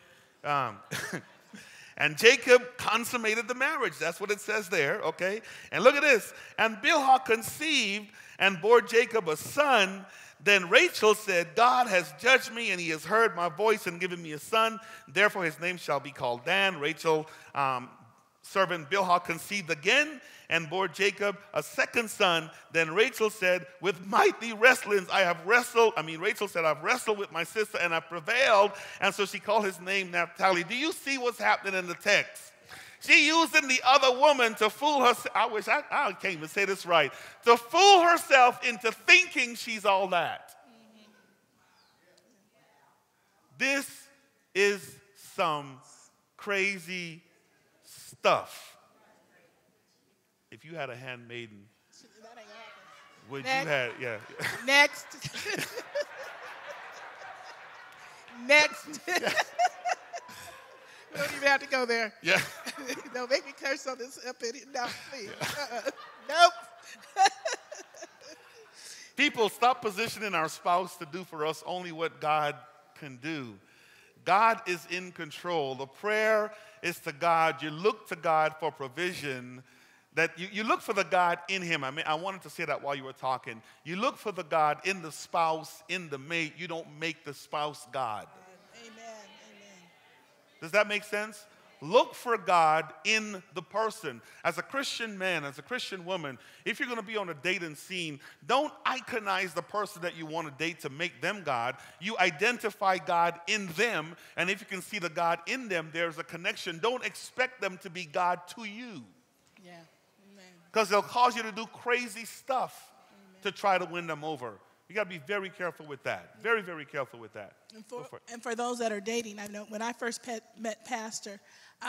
And Jacob consummated the marriage. That's what it says there, okay? And look at this. And Bilhah conceived and bore Jacob a son. Then Rachel said, God has judged me, and he has heard my voice and given me a son. Therefore his name shall be called Dan. Rachel, servant Bilhah conceived again and bore Jacob a second son. Then Rachel said, with mighty wrestlings Rachel said, I've wrestled with my sister and I've prevailed. And so she called his name Naphtali. Do you see what's happening in the text? She using the other woman to fool herself. I can't even say this right. To fool herself into thinking she's all that. This is some crazy stuff. If you had a handmaiden, would you have, yeah. Next. Next. Yeah. We don't even have to go there. Yeah. Don't make me curse on this up in it. No, please. Nope. People, stop positioning our spouse to do for us only what God can do. God is in control. The prayer is to God. You look to God for provision. That you look for the God in him. I wanted to say that while you were talking. You look for the God in the spouse, in the mate. You don't make the spouse God. Amen. Amen. Does that make sense? Look for God in the person. As a Christian man, as a Christian woman, if you're going to be on a dating scene, don't iconize the person that you want to date to make them God. You identify God in them, and if you can see the God in them, there's a connection. Don't expect them to be God to you. Yeah. Because they'll cause you to do crazy stuff to try to win them over. You got to be very careful with that. Very, very careful with that. And for those that are dating, I know when I first met Pastor,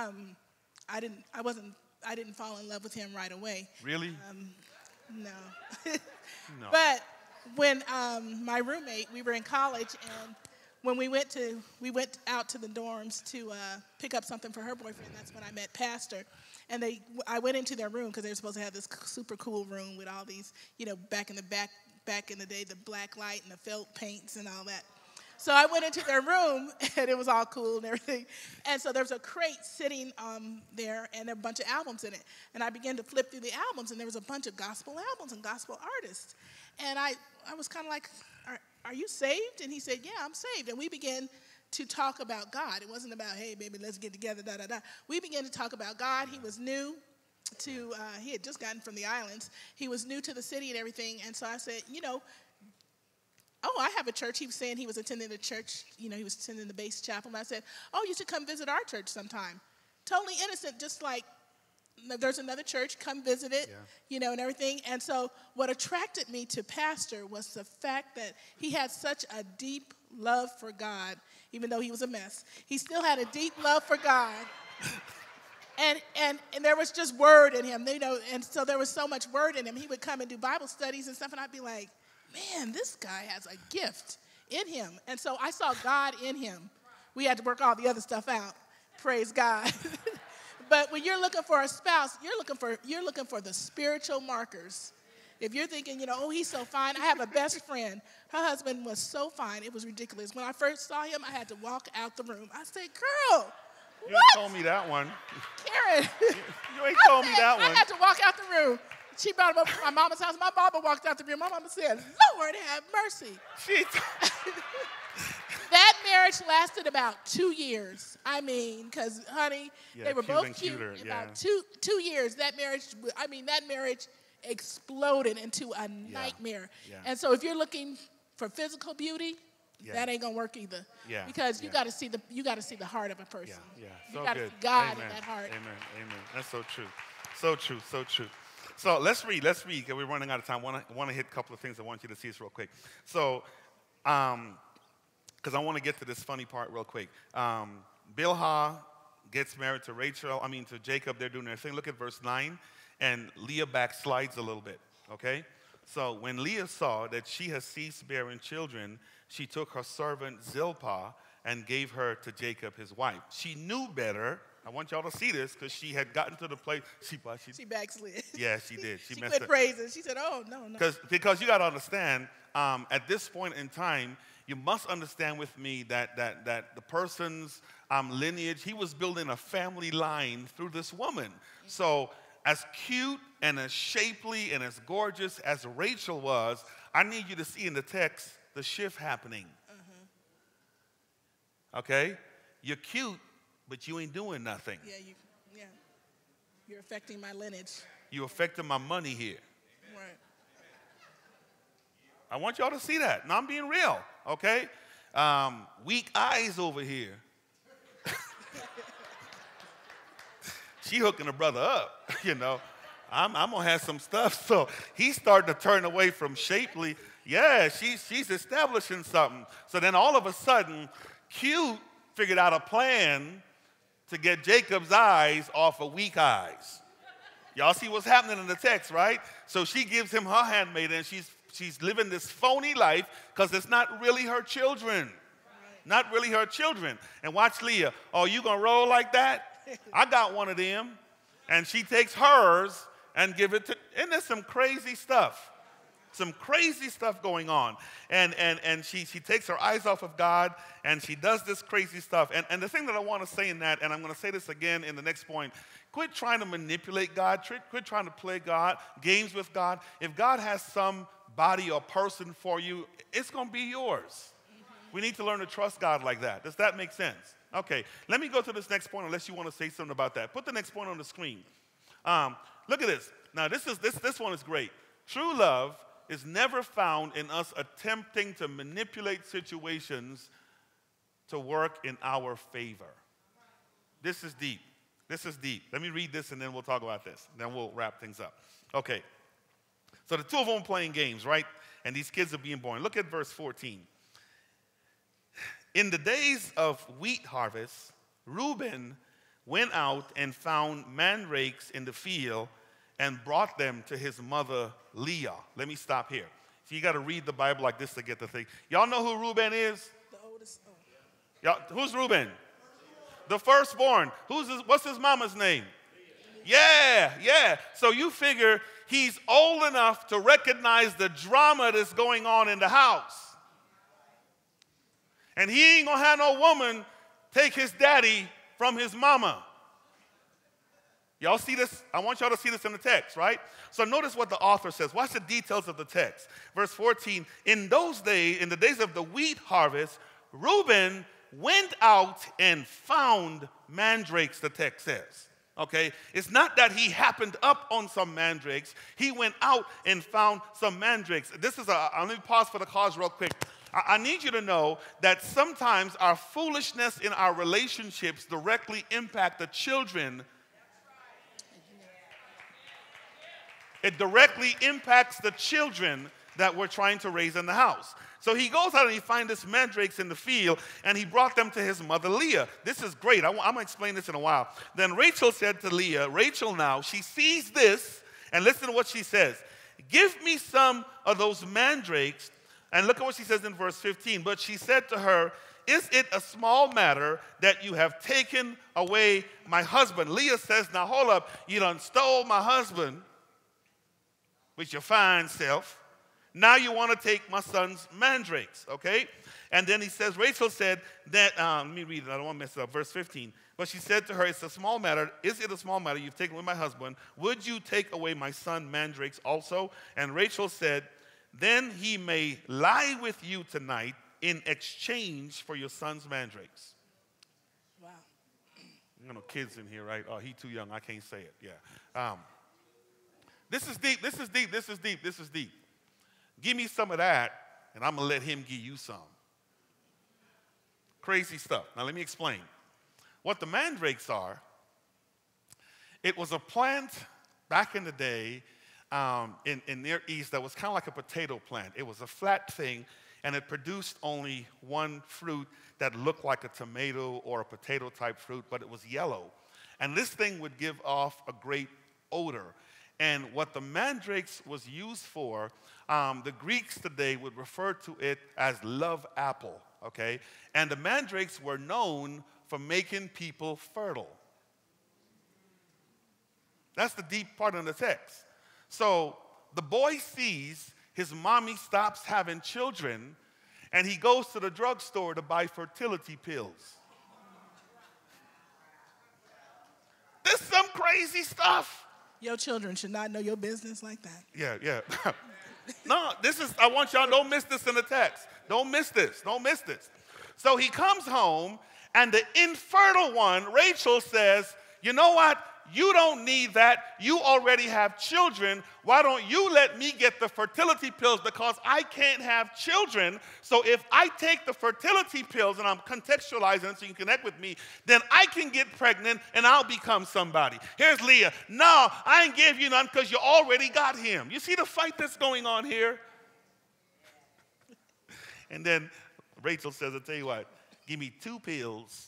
I didn't fall in love with him right away. Really? No. No. But when my roommate, we were in college, and when we went out to the dorms to pick up something for her boyfriend, that's when I met Pastor. And I went into their room because they were supposed to have this super cool room with all these, back in the day, the black light and the felt paints and all that. So I went into their room, and it was all cool and everything. And so there was a crate sitting there, and a bunch of albums in it. And I began to flip through the albums, and there was a bunch of gospel albums and gospel artists. And I was kind of like, are you saved? And he said, yeah, I'm saved. And we began to talk about God. It wasn't about, hey, baby, let's get together, da-da-da. We began to talk about God. He was new to, he had just gotten from the islands. He was new to the city and everything. And so I said, I have a church. He was saying he was attending the church. He was attending the base chapel. And I said, you should come visit our church sometime. Totally innocent, just like there's another church, come visit it, and everything. And so what attracted me to Pastor was the fact that he had such a deep love for God, even though he was a mess. He still had a deep love for God. And there was just word in him, and so there was so much word in him. He would come and do Bible studies and stuff, and I'd be like, man, this guy has a gift in him. And so I saw God in him. We had to work all the other stuff out. Praise God. But when you're looking for a spouse, you're looking for the spiritual markers. If you're thinking, oh, he's so fine. I have a best friend. Her husband was so fine, it was ridiculous. When I first saw him, I had to walk out the room. I said, girl, you ain't told me that one. Karen. You ain't told me that one. I had to walk out the room. She brought him up to my mama's house. My mama walked out the room. My mama said, Lord have mercy. That marriage lasted about 2 years. I mean, because, honey, they were both cute. Cuter, about 2 years, that marriage exploded into a nightmare. Yeah. And so if you're looking for physical beauty, that ain't gonna work either. Yeah. Because you got to see the heart of a person. Yeah. You So got to good. see God Amen. in that heart. Amen. That's so true. So true. So true. So let's read, because we're running out of time. I want to hit a couple of things. I want you to see this real quick. So, because I want to get to this funny part real quick. Bilhah gets married to Jacob. They're doing their thing. Look at verse 9. And Leah backslides a little bit, okay? So when Leah saw that she has ceased bearing children, she took her servant Zilpah and gave her to Jacob, his wife. She knew better. I want y'all to see this because she had gotten to the place. She backslid. Yeah, she did. She messed quit up. praising. She said, oh, no. Because you got to understand, at this point in time, you must understand with me that the person's lineage, he was building a family line through this woman. So as cute and as shapely and as gorgeous as Rachel was, I need you to see in the text the shift happening. Okay? You're cute, but you ain't doing nothing. Yeah. You're affecting my lineage. You're affecting my money here. Right. I want y'all to see that. Now I'm being real, okay? Weak eyes over here. She hooking her brother up, I'm going to have some stuff. So he's starting to turn away from shapely. Yeah, she's establishing something. So then all of a sudden, cute figured out a plan to get Jacob's eyes off of weak eyes. Y'all see what's happening in the text, right? So she gives him her handmaid, and she's living this phony life because it's not really her children. Not really her children. And watch Leah. Oh, you going to roll like that? I got one of them. And she takes hers and give it to, and there's some crazy stuff. Some crazy stuff going on. And she takes her eyes off of God, and she does this crazy stuff. And the thing that I want to say in that, and I'm going to say this again in the next point, quit trying to manipulate God. Quit trying to play God, games with God. If God has somebody or person for you, it's going to be yours. We need to learn to trust God like that. Does that make sense? Okay, let me go to this next point unless you want to say something about that. Put the next point on the screen. Look at this. Now, this one is great. True love is never found in us attempting to manipulate situations to work in our favor. This is deep. This is deep. Let me read this and then we'll talk about this. Then we'll wrap things up. Okay. So the two of them are playing games, right? And these kids are being born. Look at verse 14. In the days of wheat harvest, Reuben went out and found mandrakes in the field and brought them to his mother Leah. Let me stop here. So you got to read the Bible like this to get the thing. Y'all know who Reuben is? The oldest. Oh. Y'all, who's Reuben? The firstborn. What's his mama's name? Yeah. So you figure he's old enough to recognize the drama that's going on in the house. And he ain't going to have no woman take his daddy from his mama. Y'all see this? I want y'all to see this in the text, right? So notice what the author says. Watch the details of the text. Verse 14, in those days, in the days of the wheat harvest, Reuben went out and found mandrakes, the text says. Okay? It's not that he happened up on some mandrakes. He went out and found some mandrakes. Let me pause for the cause real quick. I need you to know that sometimes our foolishness in our relationships directly impact the children. It directly impacts the children that we're trying to raise in the house. So he goes out and he finds this mandrakes in the field, and he brought them to his mother Leah. This is great. I'm going to explain this in a while. Then Rachel said to Leah, Rachel now, she sees this, and listen to what she says. Give me some of those mandrakes. And look at what she says in verse 15. But she said to her, is it a small matter that you have taken away my husband? Leah says, now hold up, you done stole my husband with your fine self. Now you want to take my son's mandrakes, okay? And then he says, Rachel said that, let me read it, I don't want to mess it up, verse 15. But she said to her, it's a small matter. Is it a small matter? You've taken away my husband. Would you take away my son mandrakes also? And Rachel said, then he may lie with you tonight in exchange for your son's mandrakes. Wow. You know, kids in here, right? Oh, he too young. I can't say it. Yeah. This is deep. This is deep. This is deep. This is deep. Give me some of that, and I'm going to let him give you some. Crazy stuff. Now, let me explain. What the mandrakes are, it was a plant back in the day in Near East that was kind of like a potato plant. It was a flat thing, and it produced only one fruit that looked like a tomato or a potato-type fruit, but it was yellow. And this thing would give off a great odor. And what the mandrakes was used for, the Greeks today would refer to it as love apple, okay? And the mandrakes were known for making people fertile. That's the deep part of the text. So the boy sees his mommy stops having children, and he goes to the drugstore to buy fertility pills. This is some crazy stuff. Your children should not know your business like that. Yeah. No, I want y'all, don't miss this in the text. Don't miss this. Don't miss this. So he comes home, and the infertile one, Rachel, says, you know what? You don't need that. You already have children. Why don't you let me get the fertility pills, because I can't have children. So if I take the fertility pills, and I'm contextualizing it so you can connect with me, then I can get pregnant and I'll become somebody. Here's Leah. No, I ain't give you none because you already got him. You see the fight that's going on here? And then Rachel says, I'll tell you what, give me 2 pills.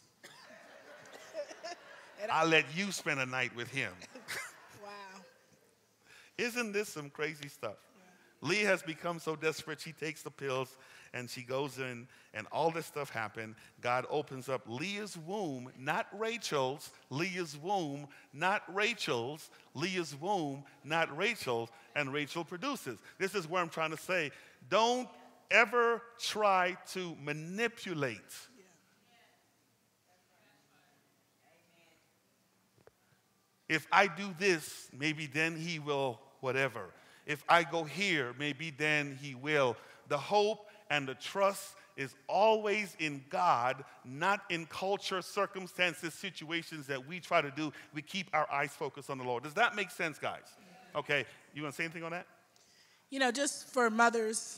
I'll let you spend a night with him. Wow. Isn't this some crazy stuff? Yeah. Leah has become so desperate, she takes the pills and she goes in, and all this stuff happened. God opens up Leah's womb, not Rachel's. Leah's womb, not Rachel's. Leah's womb, not Rachel's. And Rachel produces. This is where I'm trying to say, don't ever try to manipulate. If I do this, maybe then he will whatever. If I go here, maybe then he will. The hope and the trust is always in God, not in culture, circumstances, situations that we try to do. We keep our eyes focused on the Lord. Does that make sense, guys? Okay, you want to say anything on that? You know, just for mothers,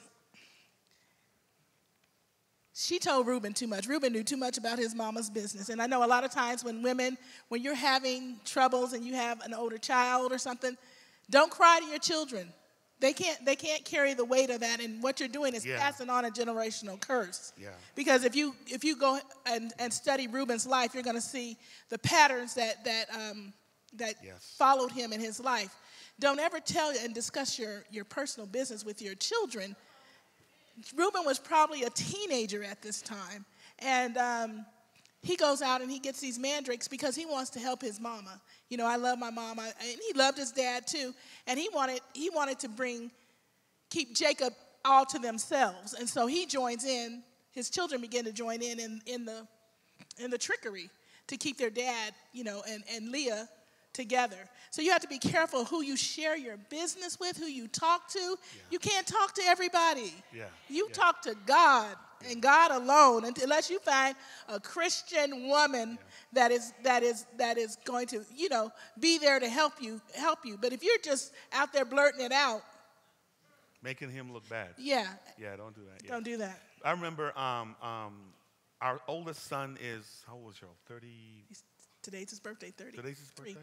she told Reuben too much. Reuben knew too much about his mama's business. And I know a lot of times when you're having troubles and you have an older child or something, don't cry to your children. They can't carry the weight of that. And what you're doing is passing on a generational curse. Yeah. Because if you go and study Reuben's life, you're going to see the patterns that followed him in his life. Don't ever tell and discuss your personal business with your children. Reuben was probably a teenager at this time, and he goes out and he gets these mandrakes because he wants to help his mama. You know, I love my mom, and he loved his dad too, and he wanted to keep Jacob all to themselves, and so he joins in. His children begin to join in the trickery to keep their dad, you know, and Leah together. So you have to be careful who you share your business with, who you talk to. Yeah. You can't talk to everybody. Yeah. You talk to God and God alone, unless you find a Christian woman that is going to, you know, be there to help you. But if you're just out there blurting it out, making him look bad. Yeah, don't do that. Don't do that. I remember our oldest son is, how old was your 30? Today's his birthday, 30. Today's his birthday?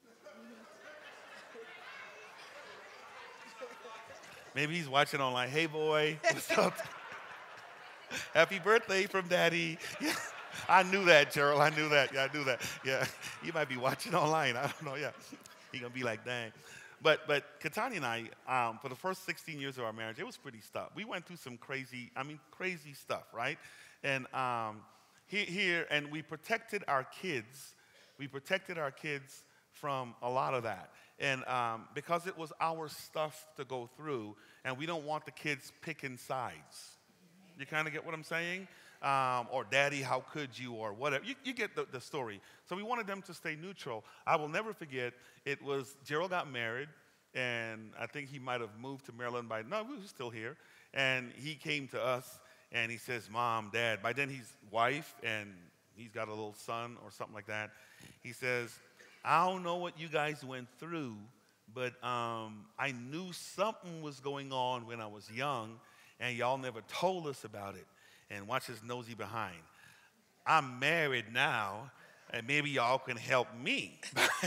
Maybe he's watching online. Hey, boy, what's up? Happy birthday from Daddy. Yeah. I knew that, Gerald. I knew that. Yeah, I knew that. Yeah, he might be watching online. I don't know. Yeah, he's going to be like, dang. But Kotane and I, for the first 16 years of our marriage, it was pretty tough. We went through some crazy stuff, right? And and we protected our kids. We protected our kids from a lot of that. And because it was our stuff to go through, and we don't want the kids picking sides. You kind of get what I'm saying? Or daddy, how could you, or whatever. You get the story. So we wanted them to stay neutral. I will never forget, it was, Gerald got married, and I think he might have moved to Maryland no, we were still here. And he came to us, and he says, Mom, Dad, by then he's wife, and he's got a little son or something like that. He says, I don't know what you guys went through, but I knew something was going on when I was young, and y'all never told us about it. And watch his nosy behind. I'm married now, and maybe y'all can help me.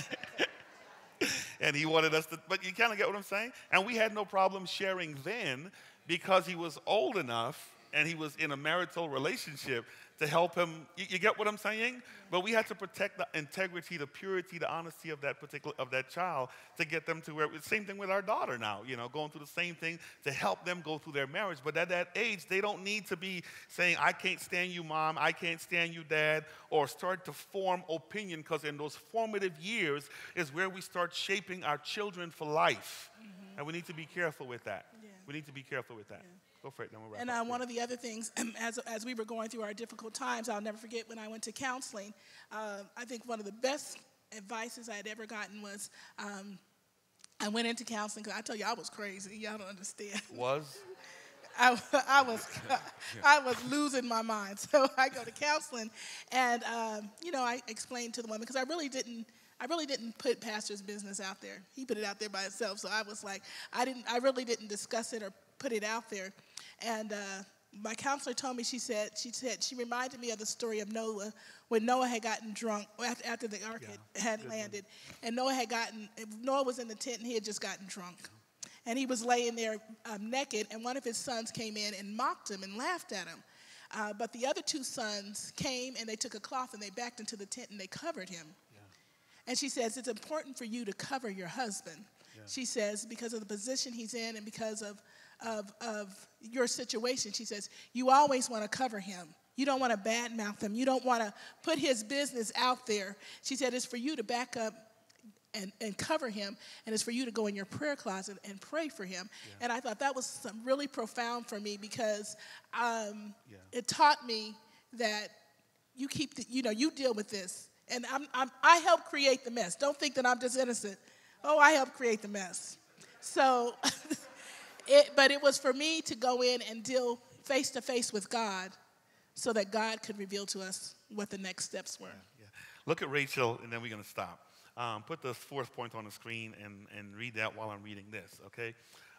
And he wanted us to, but you kind of get what I'm saying? And we had no problem sharing then because he was old enough and he was in a marital relationship to help him. You get what I'm saying? But we had to protect the integrity, the purity, the honesty of that child to get them to where. Same thing with our daughter now, going through the same thing to help them go through their marriage. But at that age, they don't need to be saying, I can't stand you, Mom, I can't stand you, Dad, or start to form opinion, because in those formative years is where we start shaping our children for life. Mm-hmm. And we need to be careful with that. Yeah. We need to be careful with that. Yeah. Go for it, then we'll wrap up. One of the other things, as we were going through our difficult times, I'll never forget when I went to counseling. I think one of the best advices I had ever gotten was, I went into counseling because I tell you I was crazy. Y'all don't understand. I was losing my mind. So I go to counseling, and I explained to the woman, because I really didn't put pastor's business out there. He put it out there by himself. So I was like, I really didn't discuss it or put it out there. And my counselor told me, she reminded me of the story of Noah, when Noah had gotten drunk after the ark had landed. And Noah was in the tent, and he had just gotten drunk. And he was laying there naked, and one of his sons came in and mocked him and laughed at him. But the other two sons came, and they took a cloth, and they backed into the tent, and they covered him. And she says, it's important for you to cover your husband. Yeah. She says, because of the position he's in and because of your situation, she says, you always want to cover him. You don't want to badmouth him. You don't want to put his business out there. She said, it's for you to back up and cover him, and it's for you to go in your prayer closet and pray for him. Yeah. And I thought that was really profound for me, because it taught me that you you deal with this. And I helped create the mess. Don't think that I'm just innocent. Oh, I helped create the mess. So, but it was for me to go in and deal face to face with God, so that God could reveal to us what the next steps were. Yeah. Look at Rachel, and then we're going to stop. Put the fourth point on the screen and read that while I'm reading this, okay?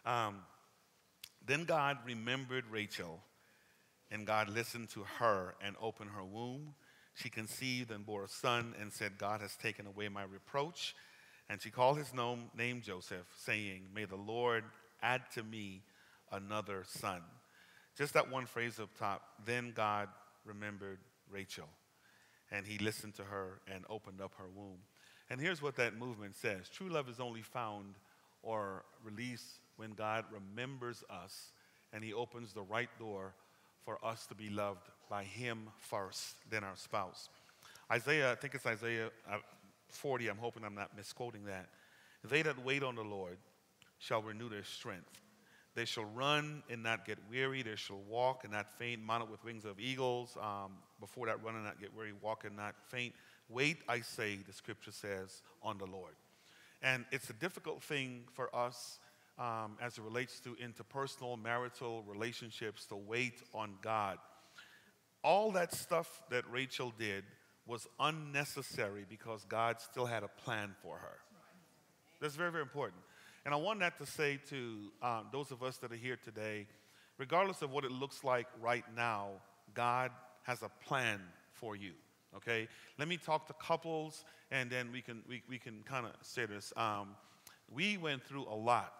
Then God remembered Rachel, and God listened to her and opened her womb. She conceived and bore a son and said, God has taken away my reproach. And she called his name Joseph, saying, may the Lord add to me another son. Just that one phrase up top, then God remembered Rachel. And he listened to her and opened up her womb. And here's what that movement says. True love is only found or released when God remembers us, and he opens the right door for us to be loved by him first, then our spouse. Isaiah, I think it's Isaiah 40, I'm hoping I'm not misquoting that. They that wait on the Lord shall renew their strength. They shall run and not get weary. They shall walk and not faint, mount up with wings of eagles. Before that, run and not get weary, walk and not faint. Wait, I say, the scripture says, on the Lord. And it's a difficult thing for us as it relates to interpersonal, marital relationships, to wait on God. All that stuff that Rachel did was unnecessary because God still had a plan for her. That's very, very important. And I want that to say to those of us that are here today, regardless of what it looks like right now, God has a plan for you, okay? Let me talk to couples, and then we can kind of say this. We went through a lot.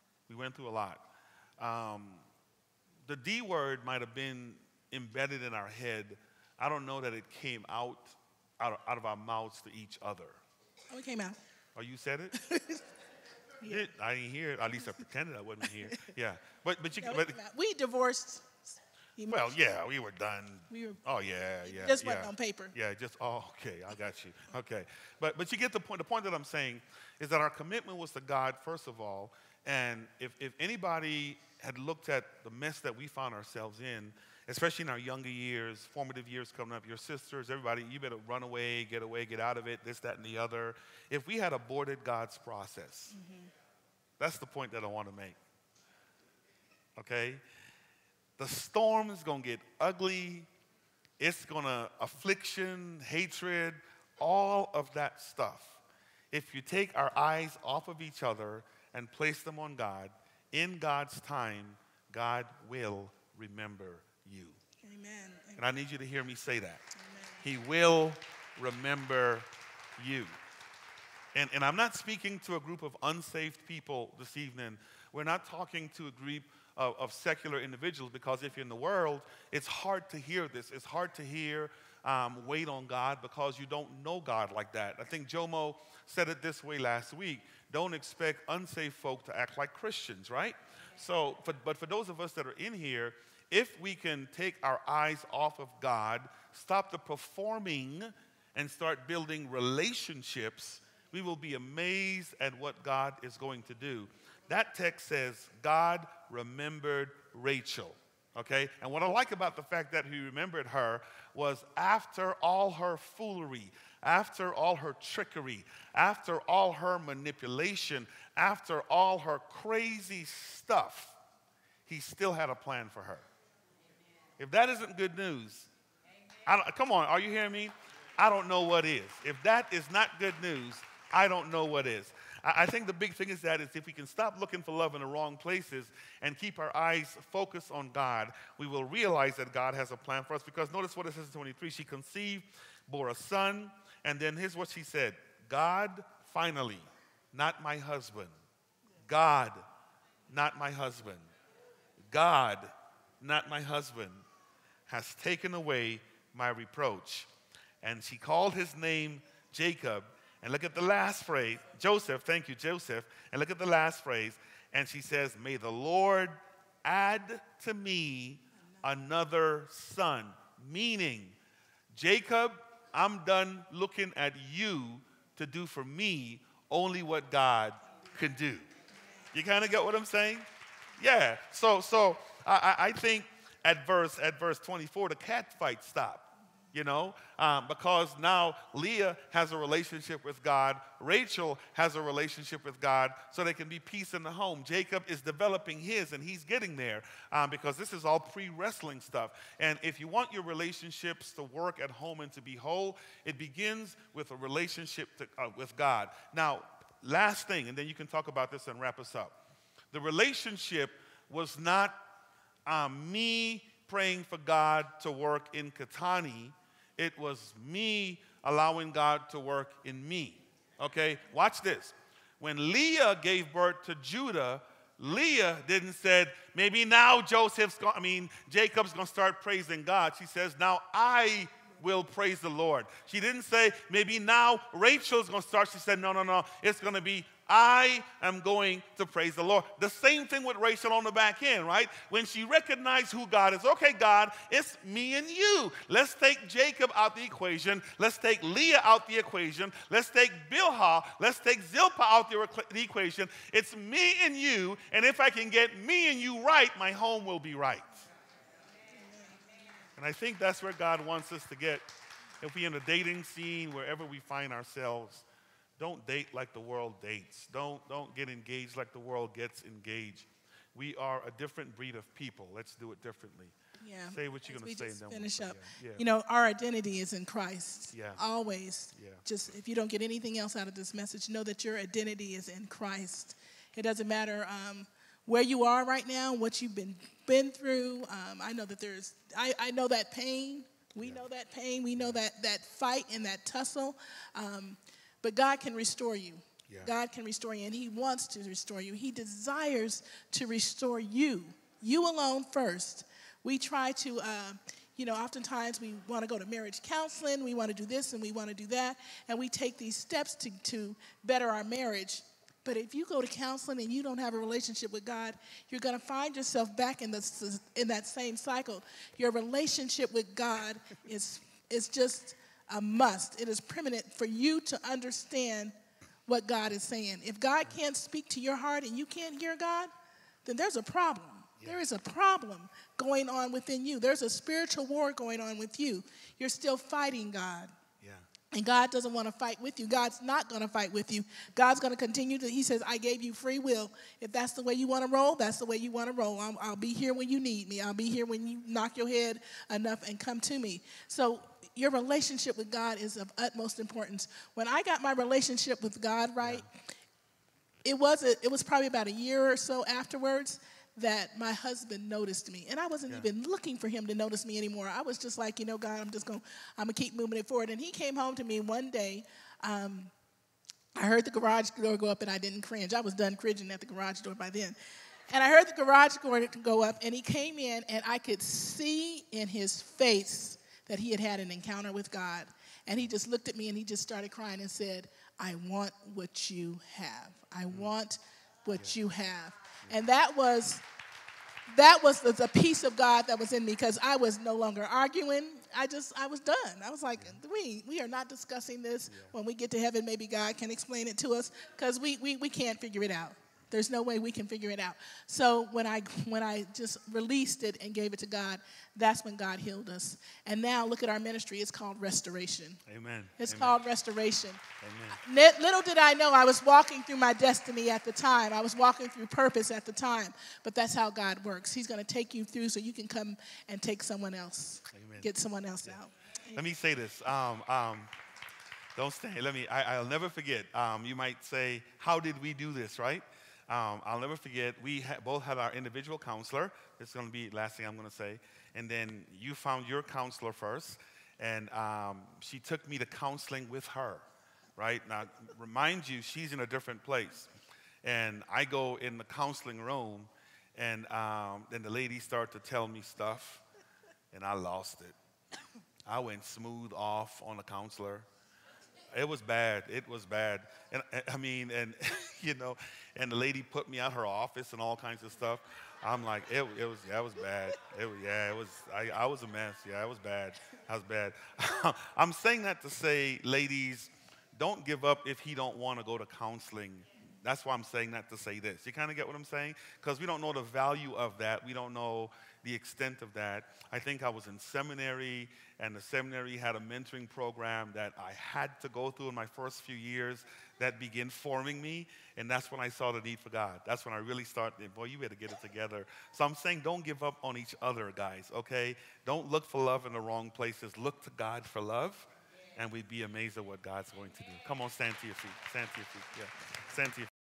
The D word might have been embedded in our head. I don't know that it came out of our mouths to each other. Oh, it came out. Oh, you said it? Yeah. I didn't hear it. At least I pretended I wasn't here. Yeah. But you No, but, we divorced. well, yeah, we were done. Oh, yeah. It just wasn't on paper. Yeah, okay, I got you. Okay. But you get the point. The point that I'm saying is that our commitment was to God, first of all. And if anybody had looked at the mess that we found ourselves in, especially in our younger years, formative years coming up, your sisters, everybody, you better run away, get out of it, this, that, and the other. If we had aborted God's process, that's the point that I want to make. Okay? The storm is going to get ugly. It's going to affliction, hatred, all of that stuff. If you take our eyes off of each other and place them on God, in God's time, God will remember you. Amen. And I need you to hear me say that. Amen. He will remember you. And I'm not speaking to a group of unsaved people this evening. We're not talking to a group of secular individuals, because if you're in the world, it's hard to hear this. It's hard to hear wait on God, because you don't know God like that. I think Jomo said it this way last week. Don't expect unsaved folk to act like Christians, right? So, but for those of us that are in here, if we can take our eyes off of God, stop the performing, and start building relationships, we will be amazed at what God is going to do. That text says, God remembered Rachel, okay? And what I like about the fact that he remembered her was after all her foolery, after all her trickery, after all her manipulation, after all her crazy stuff, he still had a plan for her. If that isn't good news, come on, are you hearing me? I don't know what is. If that is not good news, I don't know what is. I think the big thing is if we can stop looking for love in the wrong places and keep our eyes focused on God, we will realize that God has a plan for us. Because notice what it says in 23. She conceived, bore a son, and then here's what she said. God, finally, not my husband. God, not my husband. God, not my husband, has taken away my reproach. And she called his name Jacob. And look at the last phrase, Joseph, thank you, Joseph. And look at the last phrase, and she says, may the Lord add to me another son. Meaning, Jacob, I'm done looking at you to do for me only what God can do. You kind of get what I'm saying? Yeah, so I think at verse 24, the cat fight stopped. Because now Leah has a relationship with God. Rachel has a relationship with God, so there can be peace in the home. Jacob is developing his, and he's getting there because this is all pre-wrestling stuff. And if you want your relationships to work at home and to be whole, it begins with a relationship with God. Now, last thing, and then you can talk about this and wrap us up. The relationship was not me praying for God to work in Kotane. It was me allowing God to work in me. Okay, watch this. When Leah gave birth to Judah, Leah didn't say, maybe now Jacob's going to start praising God. She says, now I will praise the Lord. She didn't say, maybe now Rachel's going to start. She said, no. It's going to be, I am going to praise the Lord. The same thing with Rachel on the back end, right? When she recognized who God is. Okay, God, it's me and you. Let's take Jacob out the equation. Let's take Leah out the equation. Let's take Bilhah. Let's take Zilpah out the equation. It's me and you, and if I can get me and you right, my home will be right. And I think that's where God wants us to get. If we're in a dating scene, wherever we find ourselves, don't date like the world dates. Don't get engaged like the world gets engaged. We are a different breed of people. Let's do it differently. Yeah. Say what you're going to say. And then finish up. Yeah. Our identity is in Christ. Yeah. Always. Yeah. Just if you don't get anything else out of this message, know that your identity is in Christ. It doesn't matter where you are right now, what you've been through. I know that I know that pain. We know that pain. We know that fight and that tussle. But God can restore you. Yeah. God can restore you, and he wants to restore you. He desires to restore you. You alone first. We try to, oftentimes we want to go to marriage counseling. We want to do this and we want to do that. And we take these steps to better our marriage. But if you go to counseling and you don't have a relationship with God, you're going to find yourself back in that same cycle. Your relationship with God is just a must. It is permanent for you to understand what God is saying. If God can't speak to your heart and you can't hear God, then there's a problem. Yeah. There is a problem going on within you. There's a spiritual war going on with you. You're still fighting God. And God doesn't want to fight with you. God's not going to fight with you. God's going to continue he says, I gave you free will. If that's the way you want to roll, that's the way you want to roll. I'll be here when you need me. I'll be here when you knock your head enough and come to me. So your relationship with God is of utmost importance. When I got my relationship with God right, it was probably about a year or so afterwards that my husband noticed me. And I wasn't even looking for him to notice me anymore. I was just like, God, I'm going to keep moving it forward. And he came home to me one day. I heard the garage door go up, and I didn't cringe. I was done cringing at the garage door by then. And I heard the garage door go up, and he came in, and I could see in his face that he had an encounter with God. And he just looked at me, and he just started crying and said, I want what you have. I want what you have. And that was the peace of God that was in me, because I was no longer arguing. I was done. I was like, we are not discussing this. When we get to heaven, maybe God can explain it to us, because we can't figure it out. There's no way we can figure it out. So when I just released it and gave it to God, that's when God healed us. And now look at our ministry. It's called Restoration. Amen. It's called Restoration. Amen. Little did I know I was walking through my destiny at the time. I was walking through purpose at the time. But that's how God works. He's going to take you through so you can come and take someone else. Amen. Get someone else out. Let me say this. Don't stay. I'll never forget. You might say, how did we do this, right? I'll never forget, we both had our individual counselor. This is going to be the last thing I'm going to say. And then you found your counselor first. And she took me to counseling with her, right? Now, remind you, she's in a different place. And I go in the counseling room, and then the lady started to tell me stuff, and I lost it. I went smooth off on the counselor. It was bad. It was bad. And and the lady put me out her office and all kinds of stuff. I'm like, it was bad. I was a mess. Yeah, it was bad. I was bad. I'm saying that to say, ladies, don't give up if he don't want to go to counseling. That's why I'm saying that to say this. You kind of get what I'm saying? Because we don't know the value of that. We don't know the extent of that. I think I was in seminary, and the seminary had a mentoring program that I had to go through in my first few years that began forming me, and that's when I saw the need for God. That's when I really started, boy, you better get it together. So I'm saying don't give up on each other, guys, okay? Don't look for love in the wrong places. Look to God for love, and we'd be amazed at what God's going to do. Come on, stand to your feet. Stand to your feet. Yeah, stand to your feet.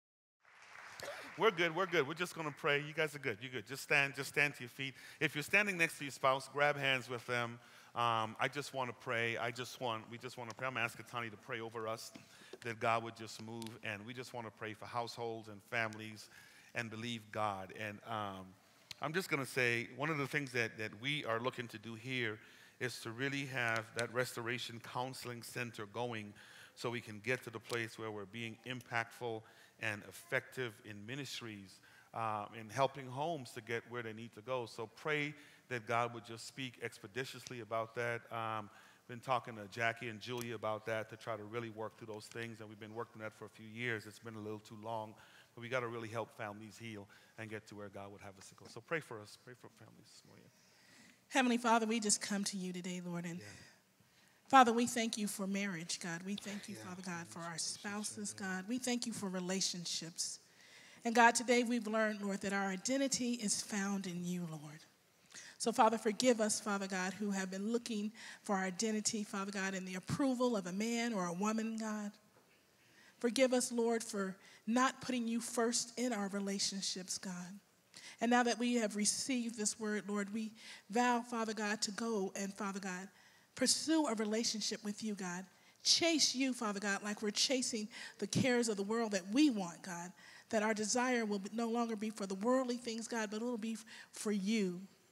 We're good. We're just going to pray. You guys are good. You're good. Just stand to your feet. If you're standing next to your spouse, grab hands with them. I just want to pray. We just want to pray. I'm going to ask Kotane to pray over us, that God would just move. And we just want to pray for households and families and believe God. And I'm just going to say, one of the things that we are looking to do here is to really have that restoration counseling center going, so we can get to the place where we're being impactful and effective in ministries, in helping homes to get where they need to go. So pray that God would just speak expeditiously about that. Been talking to Jackie and Julia about that to try to really work through those things, and we've been working on that for a few years. It's been a little too long, but we got to really help families heal and get to where God would have us to go. So pray for us. Pray for families this morning. Heavenly Father, we just come to you today, Lord, and Father, we thank you for marriage, God. We thank you, Father God, for our spouses, God. We thank you for relationships. And God, today we've learned, Lord, that our identity is found in you, Lord. So, Father, forgive us, Father God, who have been looking for our identity, Father God, in the approval of a man or a woman, God. Forgive us, Lord, for not putting you first in our relationships, God. And now that we have received this word, Lord, we vow, Father God, to go and, Father God, pursue a relationship with you, God. Chase you, Father God, like we're chasing the cares of the world that we want, God. That our desire will no longer be for the worldly things, God, but it will be for you.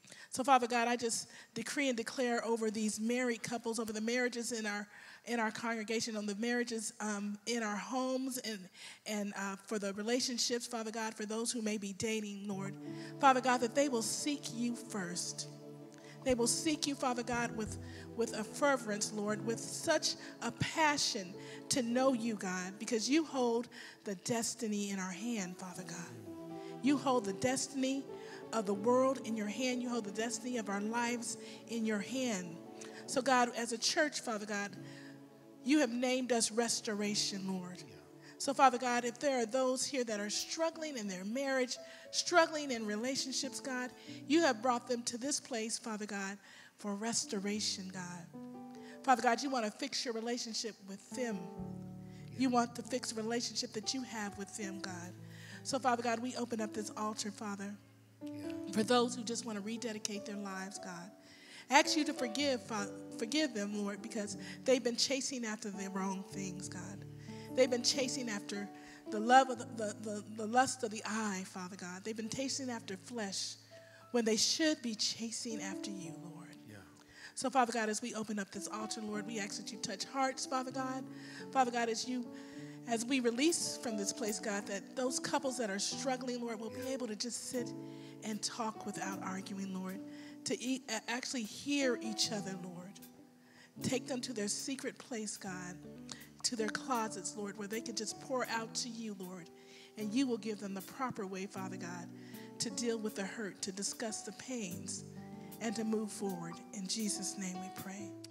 So, Father God, I just decree and declare over these married couples, over the marriages in our congregation, on the marriages in our homes, and for the relationships, Father God, for those who may be dating, Lord. Father God, that they will seek you first. They will seek you, Father God, with a fervence, Lord, with such a passion to know you, God, because you hold the destiny in our hand, Father God. You hold the destiny of the world in your hand. You hold the destiny of our lives in your hand. So, God, as a church, Father God, you have named us restoration, Lord. So, Father God, if there are those here that are struggling in their marriage, struggling in relationships, God, you have brought them to this place, Father God, for restoration, God. Father God, you want to fix your relationship with them. You want to fix the relationship that you have with them, God. So, Father God, we open up this altar, Father, for those who just want to rededicate their lives, God. I ask you to forgive them, Lord, because they've been chasing after the wrong things, God. They've been chasing after the love of the lust of the eye, Father God. They've been chasing after flesh when they should be chasing after you, Lord. Yeah. So, Father God, as we open up this altar, Lord, we ask that you touch hearts, Father God. Father God, as we release from this place, God, that those couples that are struggling, Lord, will be able to just sit and talk without arguing, Lord, to actually hear each other, Lord. Take them to their secret place, God, to their closets, Lord, where they can just pour out to you, Lord, and you will give them the proper way, Father God, to deal with the hurt, to discuss the pains, and to move forward. In Jesus' name we pray.